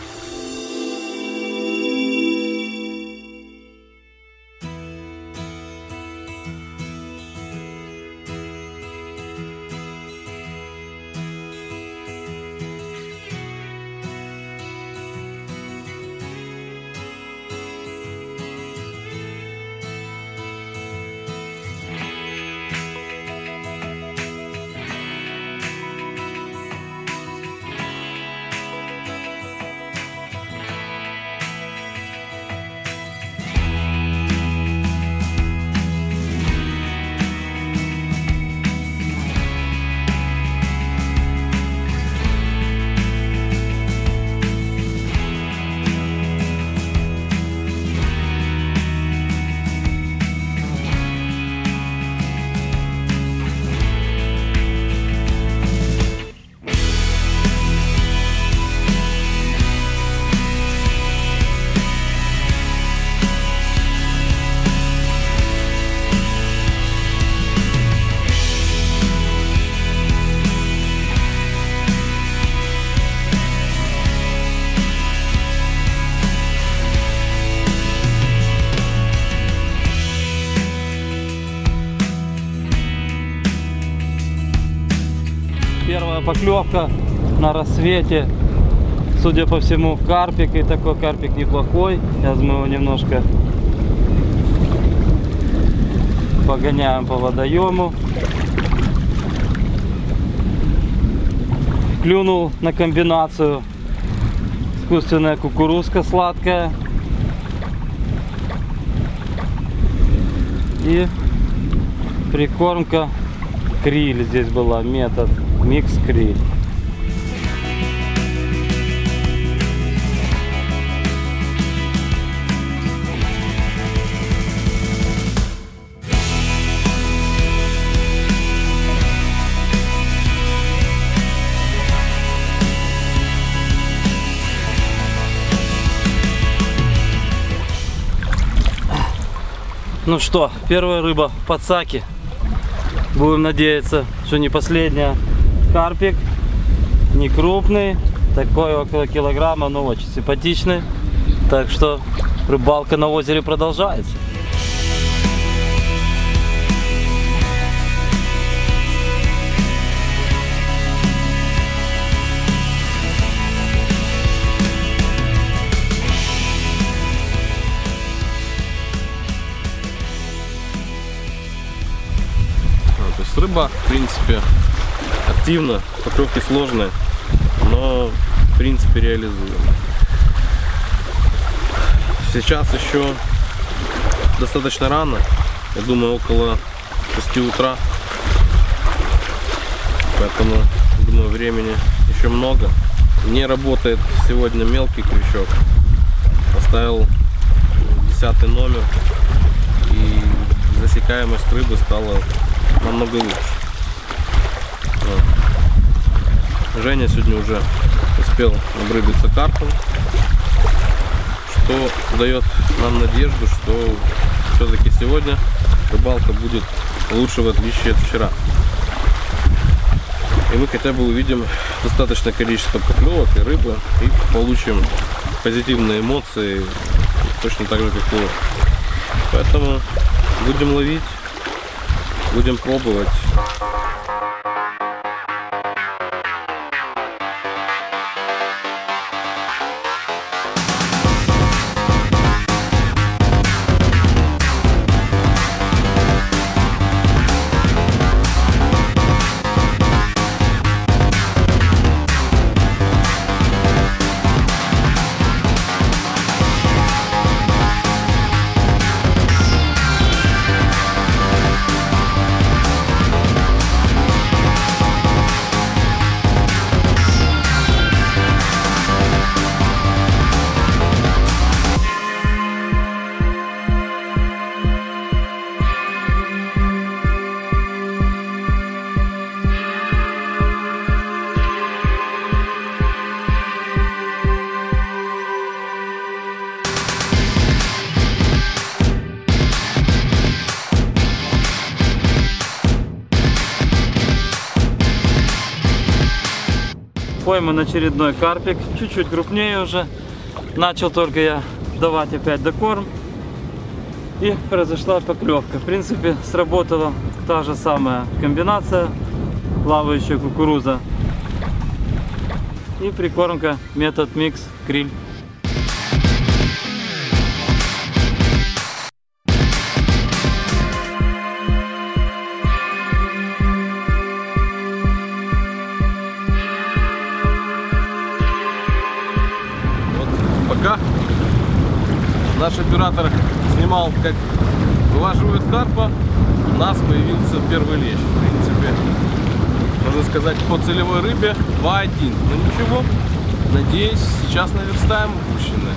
поклевка на рассвете. Судя по всему, карпик, и такой карпик неплохой. Сейчас мы его немножко погоняем по водоему. Клюнул на комбинацию искусственная кукурузка сладкая и прикормка криль. Здесь была метод микс криль. Ну что, первая рыба в подсаке. Будем надеяться, что не последняя. Карпик, не крупный, такой около килограмма, но очень симпатичный. Так что рыбалка на озере продолжается. То есть рыба, в принципе, активна, поклевки сложные, но в принципе реализуема. Сейчас еще достаточно рано, я думаю, около 6 утра, поэтому, думаю, времени еще много. Не работает сегодня мелкий крючок, поставил 10-й номер, и засекаемость рыбы стала намного лучше. Вот. Женя сегодня уже успел обрыбиться карпом, что дает нам надежду, что все-таки сегодня рыбалка будет лучше, в отличие от вчера. И мы хотя бы увидим достаточное количество поклевок и рыбы, и получим позитивные эмоции, точно так же, как и вы. Поэтому будем ловить, будем пробовать. Пойман очередной карпик, чуть-чуть крупнее уже. Начал только я давать опять докорм, и произошла поклевка. В принципе, сработала та же самая комбинация: плавающая кукуруза и прикормка метод микс криль. Пока наш оператор снимал, как вылаживают карпа, у нас появился первый лещ. В принципе, можно сказать, по целевой рыбе 2-1. Но ничего, надеюсь, сейчас наверстаем упущенное.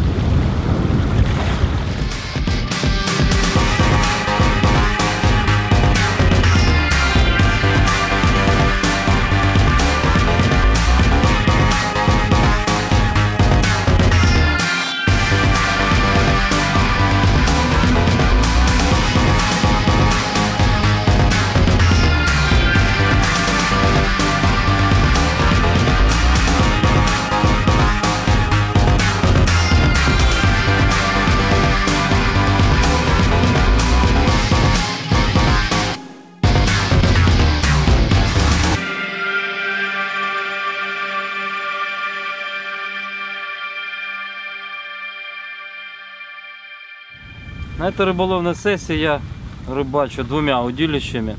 На этой рыболовной сессии я рыбачу двумя удилищами.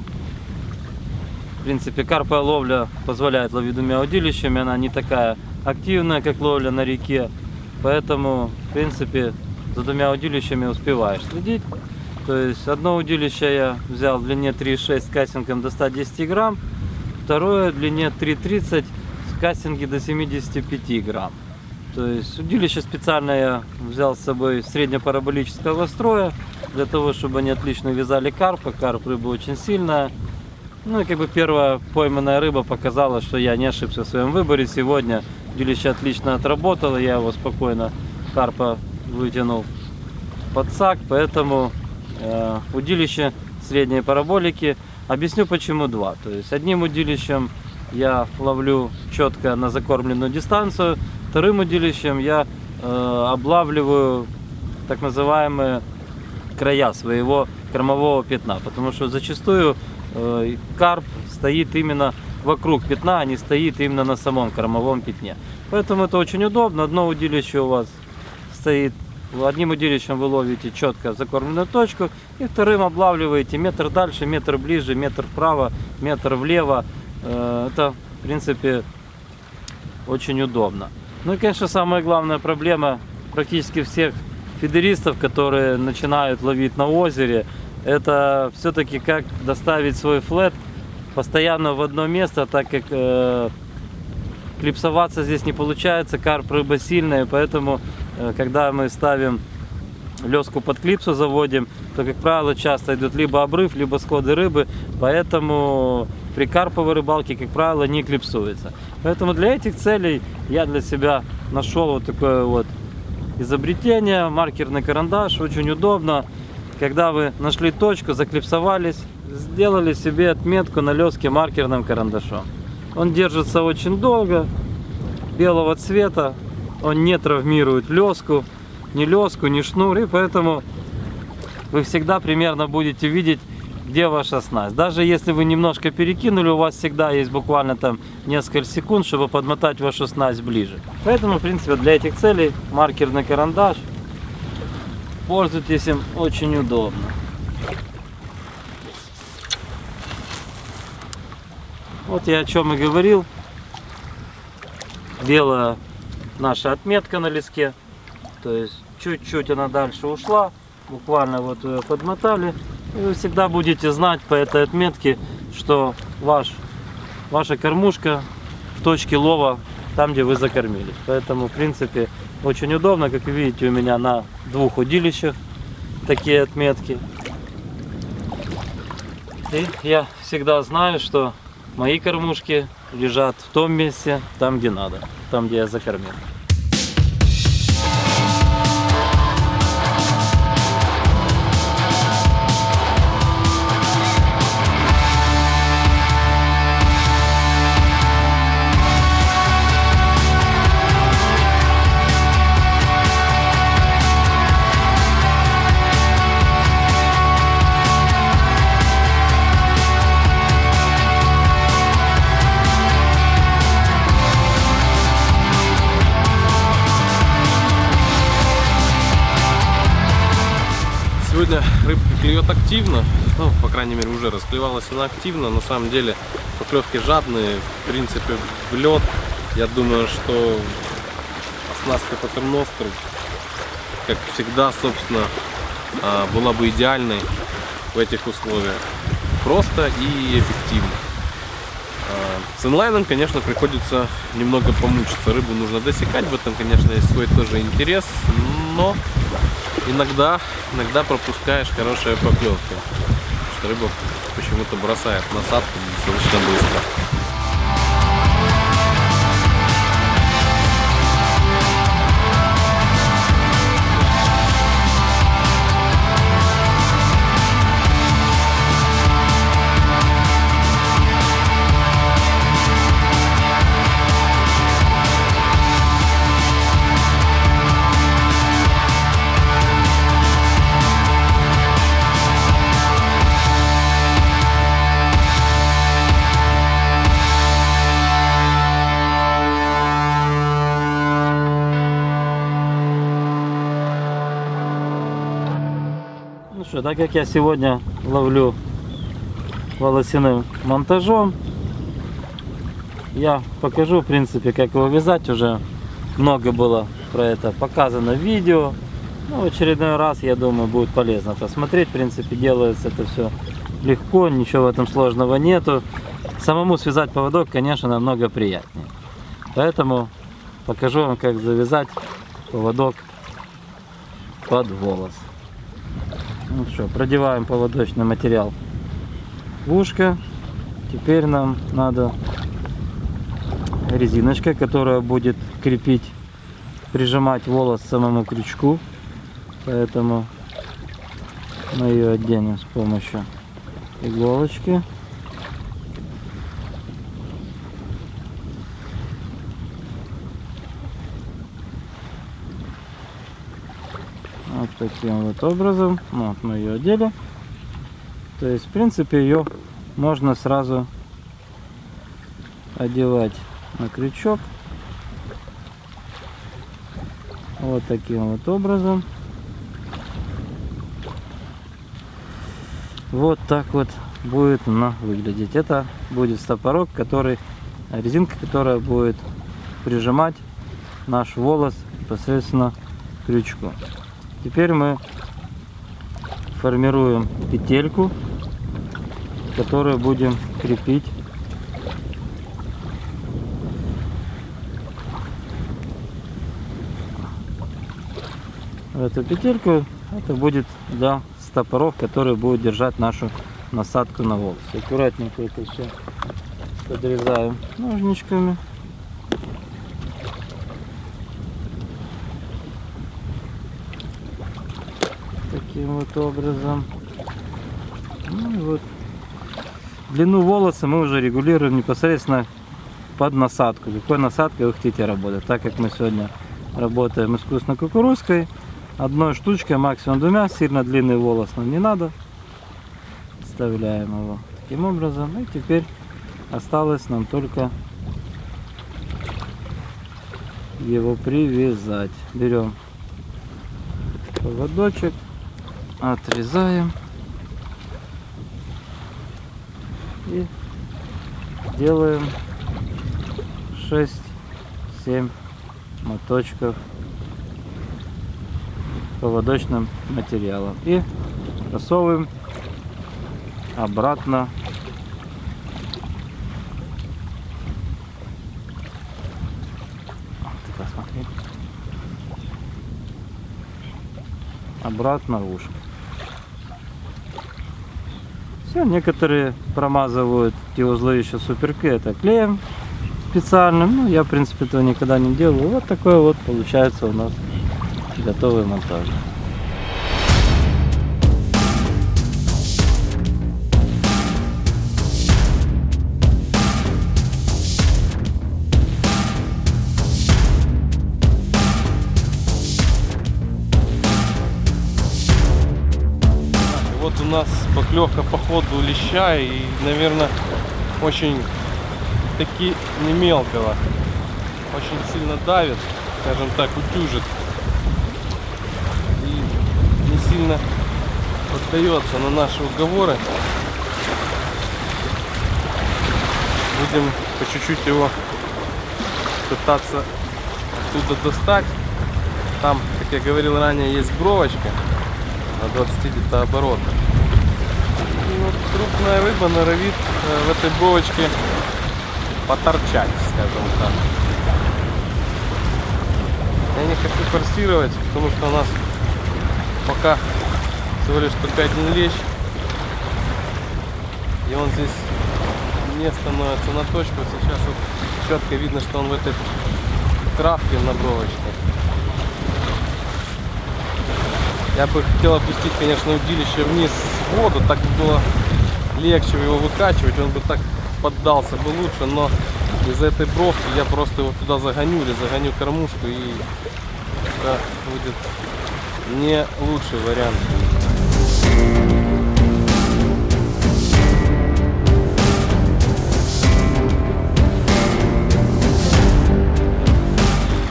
В принципе, карповая ловля позволяет ловить двумя удилищами. Она не такая активная, как ловля на реке. Поэтому, в принципе, за двумя удилищами успеваешь следить. То есть одно удилище я взял в длине 3,6 с кастингом до 110 грамм. Второе в длине 3,30 с кастинги до 75 грамм. То есть удилище специально я взял с собой среднепараболического строя, для того, чтобы они отлично вязали карпа. Карп рыба очень сильная. Ну и как бы первая пойманная рыба показала, что я не ошибся в своем выборе. Сегодня удилище отлично отработало, я его спокойно, карпа, вытянул под сак, поэтому удилище средней параболики. Объясню почему два. То есть одним удилищем я ловлю четко на закормленную дистанцию, вторым удилищем я облавливаю так называемые края своего кормового пятна, потому что зачастую карп стоит именно вокруг пятна, а не стоит именно на самом кормовом пятне. Поэтому это очень удобно. Одно удилище у вас стоит, одним удилищем вы ловите четко закормленную точку, и вторым облавливаете метр дальше, метр ближе, метр вправо, метр влево. Это, в принципе, очень удобно. Ну и, конечно, самая главная проблема практически всех фидеристов, которые начинают ловить на озере, это все-таки как доставить свой флет постоянно в одно место, так как клипсоваться здесь не получается, карп рыба сильная, поэтому когда мы ставим леску под клипсу, заводим, то, как правило, часто идут либо обрыв, либо сходы рыбы, поэтому при карповой рыбалке, как правило, не клипсуется. Поэтому для этих целей я для себя нашел вот такое вот изобретение, маркерный карандаш, очень удобно. Когда вы нашли точку, заклипсовались, сделали себе отметку на леске маркерным карандашом. Он держится очень долго, белого цвета, он не травмирует леску, ни шнур, и поэтому вы всегда примерно будете видеть, где ваша снасть. Даже если вы немножко перекинули, у вас всегда есть буквально там несколько секунд, чтобы подмотать вашу снасть ближе. Поэтому, в принципе, для этих целей маркерный карандаш. Пользуйтесь им, очень удобно. Вот я о чем и говорил. Белая наша отметка на леске. То есть чуть-чуть она дальше ушла. Буквально вот ее подмотали. И вы всегда будете знать по этой отметке, что ваша кормушка в точке лова, там, где вы закормились. Поэтому, в принципе, очень удобно. Как вы видите, у меня на двух удилищах такие отметки. И я всегда знаю, что мои кормушки лежат в том месте, там, где надо, там, где я закормил. Сегодня рыбка клюет активно, ну, по крайней мере, уже расклевалась она активно. На самом деле поклевки жадные, в принципе, в лед. Я думаю, что оснастка Paternoster, как всегда, собственно, была бы идеальной в этих условиях. Просто и эффективно. С инлайном, конечно, приходится немного помучиться. Рыбу нужно досекать, в этом, конечно, есть свой тоже интерес, но иногда пропускаешь хорошие поклевки, потому что рыба почему-то бросает насадку достаточно быстро. что, так как я сегодня ловлю волосяным монтажом, я покажу, в принципе, как его вязать. Уже много было про это показано в видео. Ну, в очередной раз, я думаю, будет полезно посмотреть. В принципе, делается это все легко, ничего в этом сложного нету. Самому связать поводок, конечно, намного приятнее. Поэтому покажу вам, как завязать поводок под волос. Ну что, продеваем поводочный материал в ушко. Теперь нам надо резиночка, которая будет крепить, прижимать волос к самому крючку. Поэтому мы ее оденем с помощью иголочки. Вот таким вот образом. Вот мы ее одели. То есть, в принципе, ее можно сразу одевать на крючок. Вот таким вот образом. Вот так вот будет она выглядеть. Это будет стопорок, который, резинка, которая будет прижимать наш волос непосредственно к крючку. Теперь мы формируем петельку, которую будем крепить в эту петельку. Это будет для стопоров, которые будут держать нашу насадку на волос. Аккуратненько это все подрезаем ножничками. Таким вот образом. Ну и вот. Длину волоса мы уже регулируем непосредственно под насадку. Какой насадкой вы хотите работать. Так как мы сегодня работаем искусственной кукурузкой, одной штучкой, максимум двумя, сильно длинный волос нам не надо. Вставляем его таким образом. И теперь осталось нам только его привязать. Берем поводочек, отрезаем и делаем 6-7 моточков поводочным материалом и просовываем обратно обратно в ушко. Все, некоторые промазывают эти узлы еще суперклей, это клеем специальным. Ну, я в принципе этого никогда не делаю. Вот такой вот получается у нас готовый монтаж. Вот у нас поклевка по ходу леща и, наверное, очень таки не мелкого. Очень сильно давит, скажем так, утюжит. И не сильно поддается на наши уговоры. Будем по чуть-чуть его пытаться оттуда достать. Там, как я говорил ранее, есть бровочка на 20 где-то оборотах. И вот крупная рыба норовит в этой бровочке поторчать, скажем так. Я не хочу форсировать, потому что у нас пока всего лишь только один лещ. И он здесь не становится на точку. Сейчас вот четко видно, что он в этой травке на бровочке. Я бы хотел опустить, конечно, удилище вниз в воду, так было легче его выкачивать, он бы так поддался бы лучше, но из-за этой бровки я просто его туда загоню или загоню кормушку, и это будет не лучший вариант.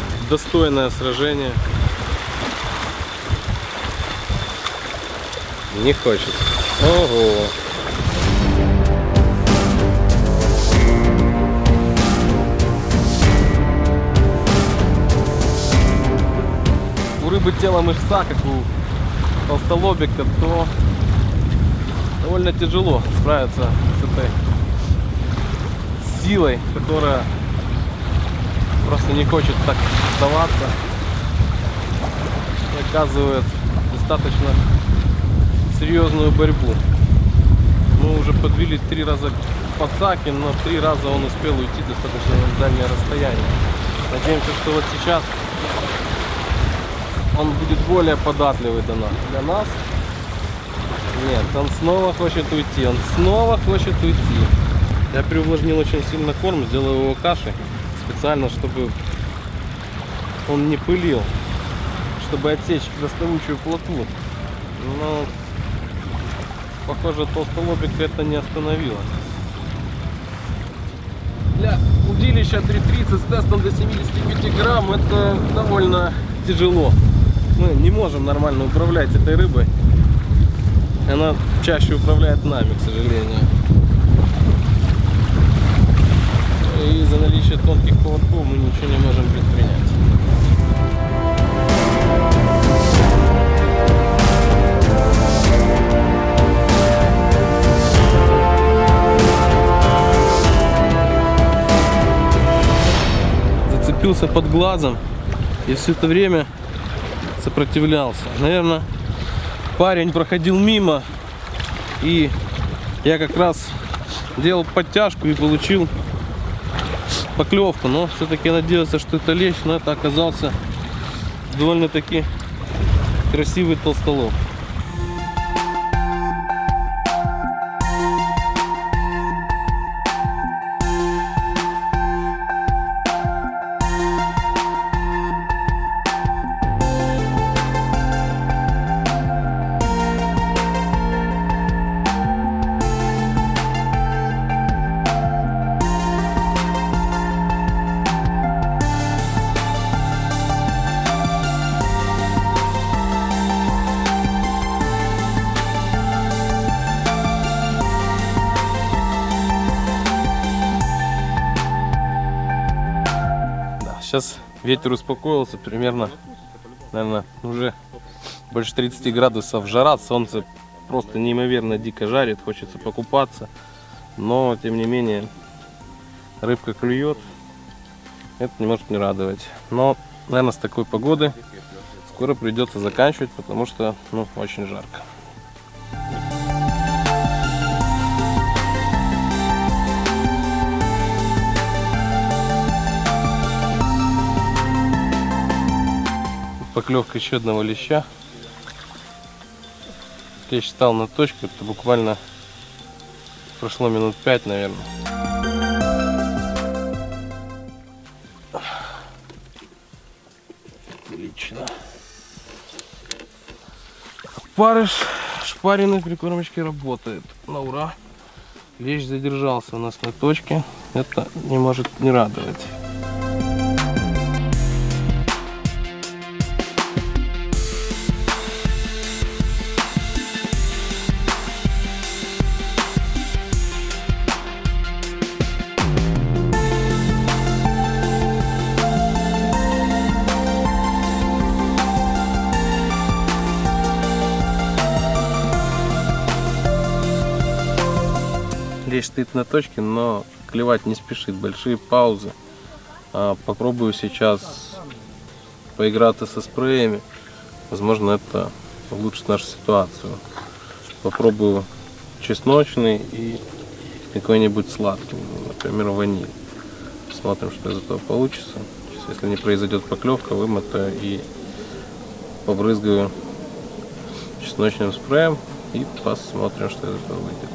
Достойное сражение. Не хочет. Ого. У рыбы тело мышца, как у толстолобика, то довольно тяжело справиться с этой силой, которая просто не хочет так сдаваться и оказывает достаточно серьезную борьбу. Мы уже подвели 3 раза подсаки, но 3 раза он успел уйти достаточно на дальнее расстояние. Надеемся, что вот сейчас он будет более податливый для нас. Нет, он снова хочет уйти, он снова хочет уйти. Я переувлажнил очень сильно корм, сделал его кашей специально, чтобы он не пылил, чтобы отсечь доставучую плотву. Но похоже, толстолобика это не остановило. Для удилища 3.30 с тестом до 75 грамм это довольно тяжело. Мы не можем нормально управлять этой рыбой. Она чаще управляет нами, к сожалению. И из-за наличия тонких поводков мы ничего не можем предпринять. Зацепился под глазом и все это время сопротивлялся. Наверное, парень проходил мимо, и я как раз делал подтяжку и получил поклевку. Но все-таки надеялся, что это лещ, но это оказался довольно-таки красивый толстолоб. Сейчас ветер успокоился, примерно, наверное, уже больше 30 градусов жара, солнце просто неимоверно дико жарит, хочется покупаться, но тем не менее рыбка клюет, это не может не радовать. Но, наверное, с такой погоды скоро придется заканчивать, потому что, очень жарко. Поклевка еще одного леща. Лещ стал на точку, это буквально прошло минут 5, наверное. Отлично. Опарыш шпаренной прикормочки работает на ура. Лещ задержался у нас на точке, это не может не радовать. Лещ стоит на точке, но клевать не спешит, большие паузы. Попробую сейчас поиграться со спреями, возможно, это улучшит нашу ситуацию. Попробую чесночный и какой-нибудь сладкий, например, ваниль. Посмотрим, что из этого получится. Сейчас, если не произойдет поклевка, вымотаю и побрызгаю чесночным спреем и посмотрим, что из этого выйдет.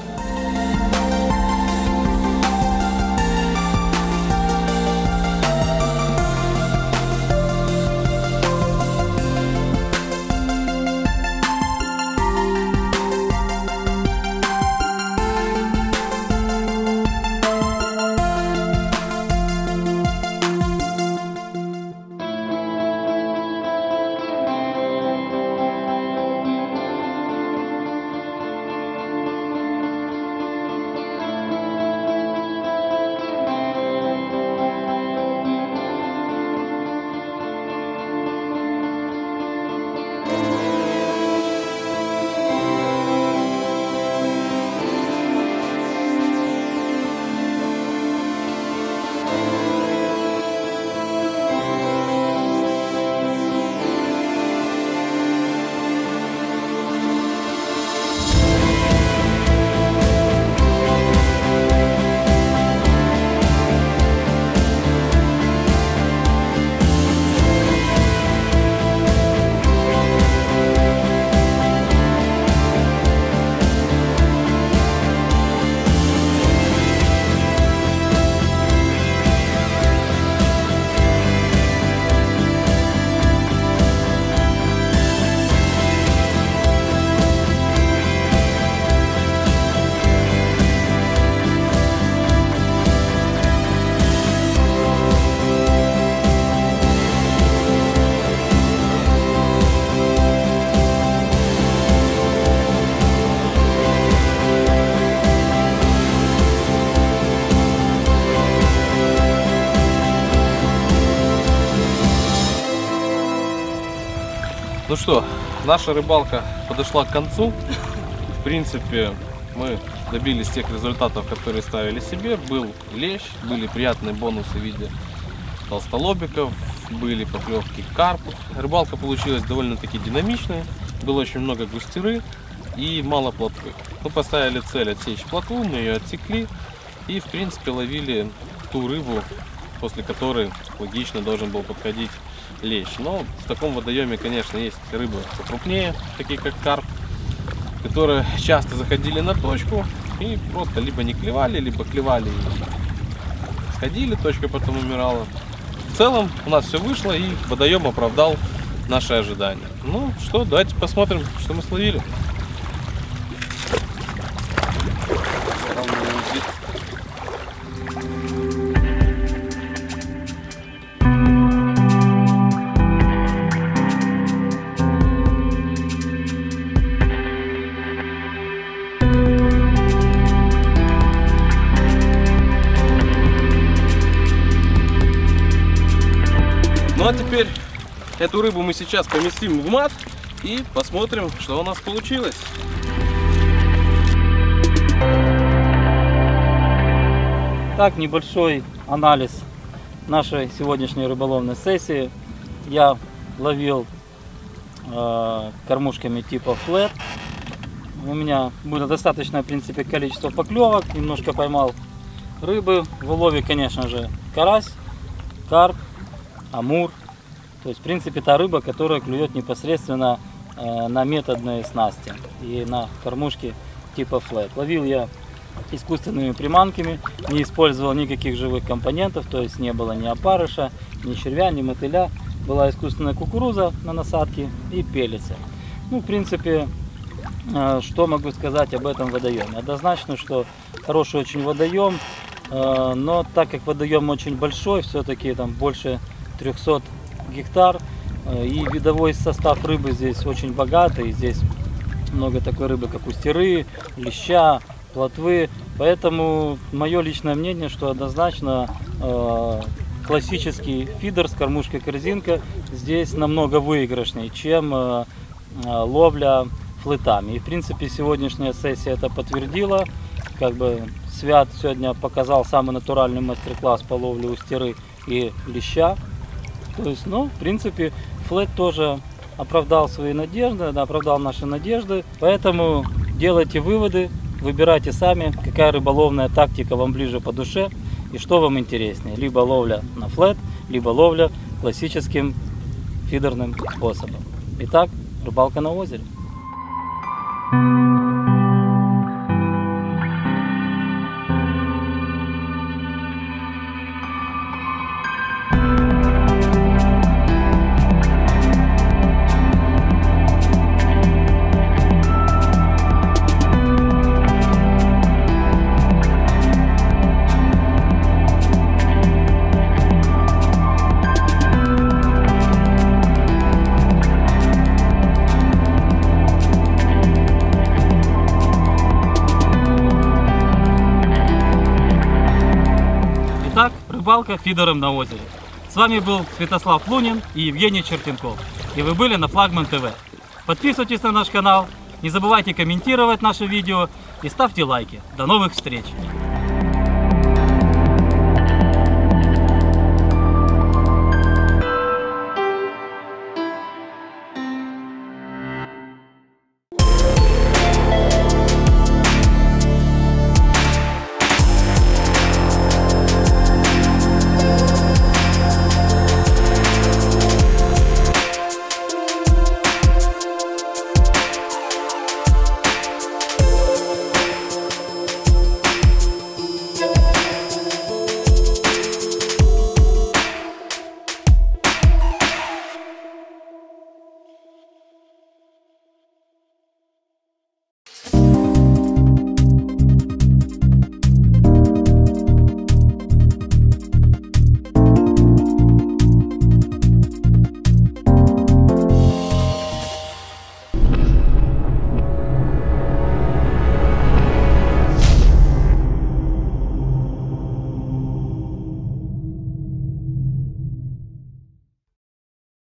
Ну что, наша рыбалка подошла к концу. В принципе, мы добились тех результатов, которые ставили себе. Был лещ, были приятные бонусы в виде толстолобиков, были поклевки карпов. Рыбалка получилась довольно-таки динамичная. Было очень много густеры и мало плотвы. Мы поставили цель отсечь плотву, мы ее отсекли и в принципе ловили ту рыбу, после которой логично должен был подходить лещ. Но в таком водоеме, конечно, есть рыбы покрупнее, такие как карп, которые часто заходили на точку и просто либо не клевали, либо клевали и сходили, точка потом умирала. В целом у нас все вышло и водоем оправдал наши ожидания. Ну что, давайте посмотрим, что мы словили. Ну а теперь эту рыбу мы сейчас поместим в мат и посмотрим, что у нас получилось. Так, небольшой анализ нашей сегодняшней рыболовной сессии. Я ловил кормушками типа флэт. У меня было достаточное, в принципе, количество поклевок. Немножко поймал рыбы. В улове, конечно же, карась, карп, амур. То есть, в принципе, та рыба, которая клюет непосредственно на методные снасти и на кормушки типа флэт. Ловил я искусственными приманками, не использовал никаких живых компонентов, то есть не было ни опарыша, ни червя, ни мотыля. Была искусственная кукуруза на насадке и пеллеты. Ну, в принципе, что могу сказать об этом водоеме? Однозначно, что хороший очень водоем, но так как водоем очень большой, все-таки там больше 300 гектар, и видовой состав рыбы здесь очень богатый. Здесь много такой рыбы, как устеры, леща, плотвы. Поэтому мое личное мнение, что однозначно классический фидер с кормушкой корзинка здесь намного выигрышнее, чем ловля флетами. И в принципе сегодняшняя сессия это подтвердила. Как бы Свят сегодня показал самый натуральный мастер-класс по ловле устеры и леща. То есть, ну, в принципе, флэт тоже оправдал свои надежды, оправдал наши надежды. Поэтому делайте выводы, выбирайте сами, какая рыболовная тактика вам ближе по душе и что вам интереснее. Либо ловля на флэт, либо ловля классическим фидерным способом. Итак, рыбалка на озере. Итак, рыбалка фидером на озере. С вами был Святослав Лунин и Евгений Чертенков. И вы были на Флагман ТВ. Подписывайтесь на наш канал, не забывайте комментировать наши видео и ставьте лайки. До новых встреч!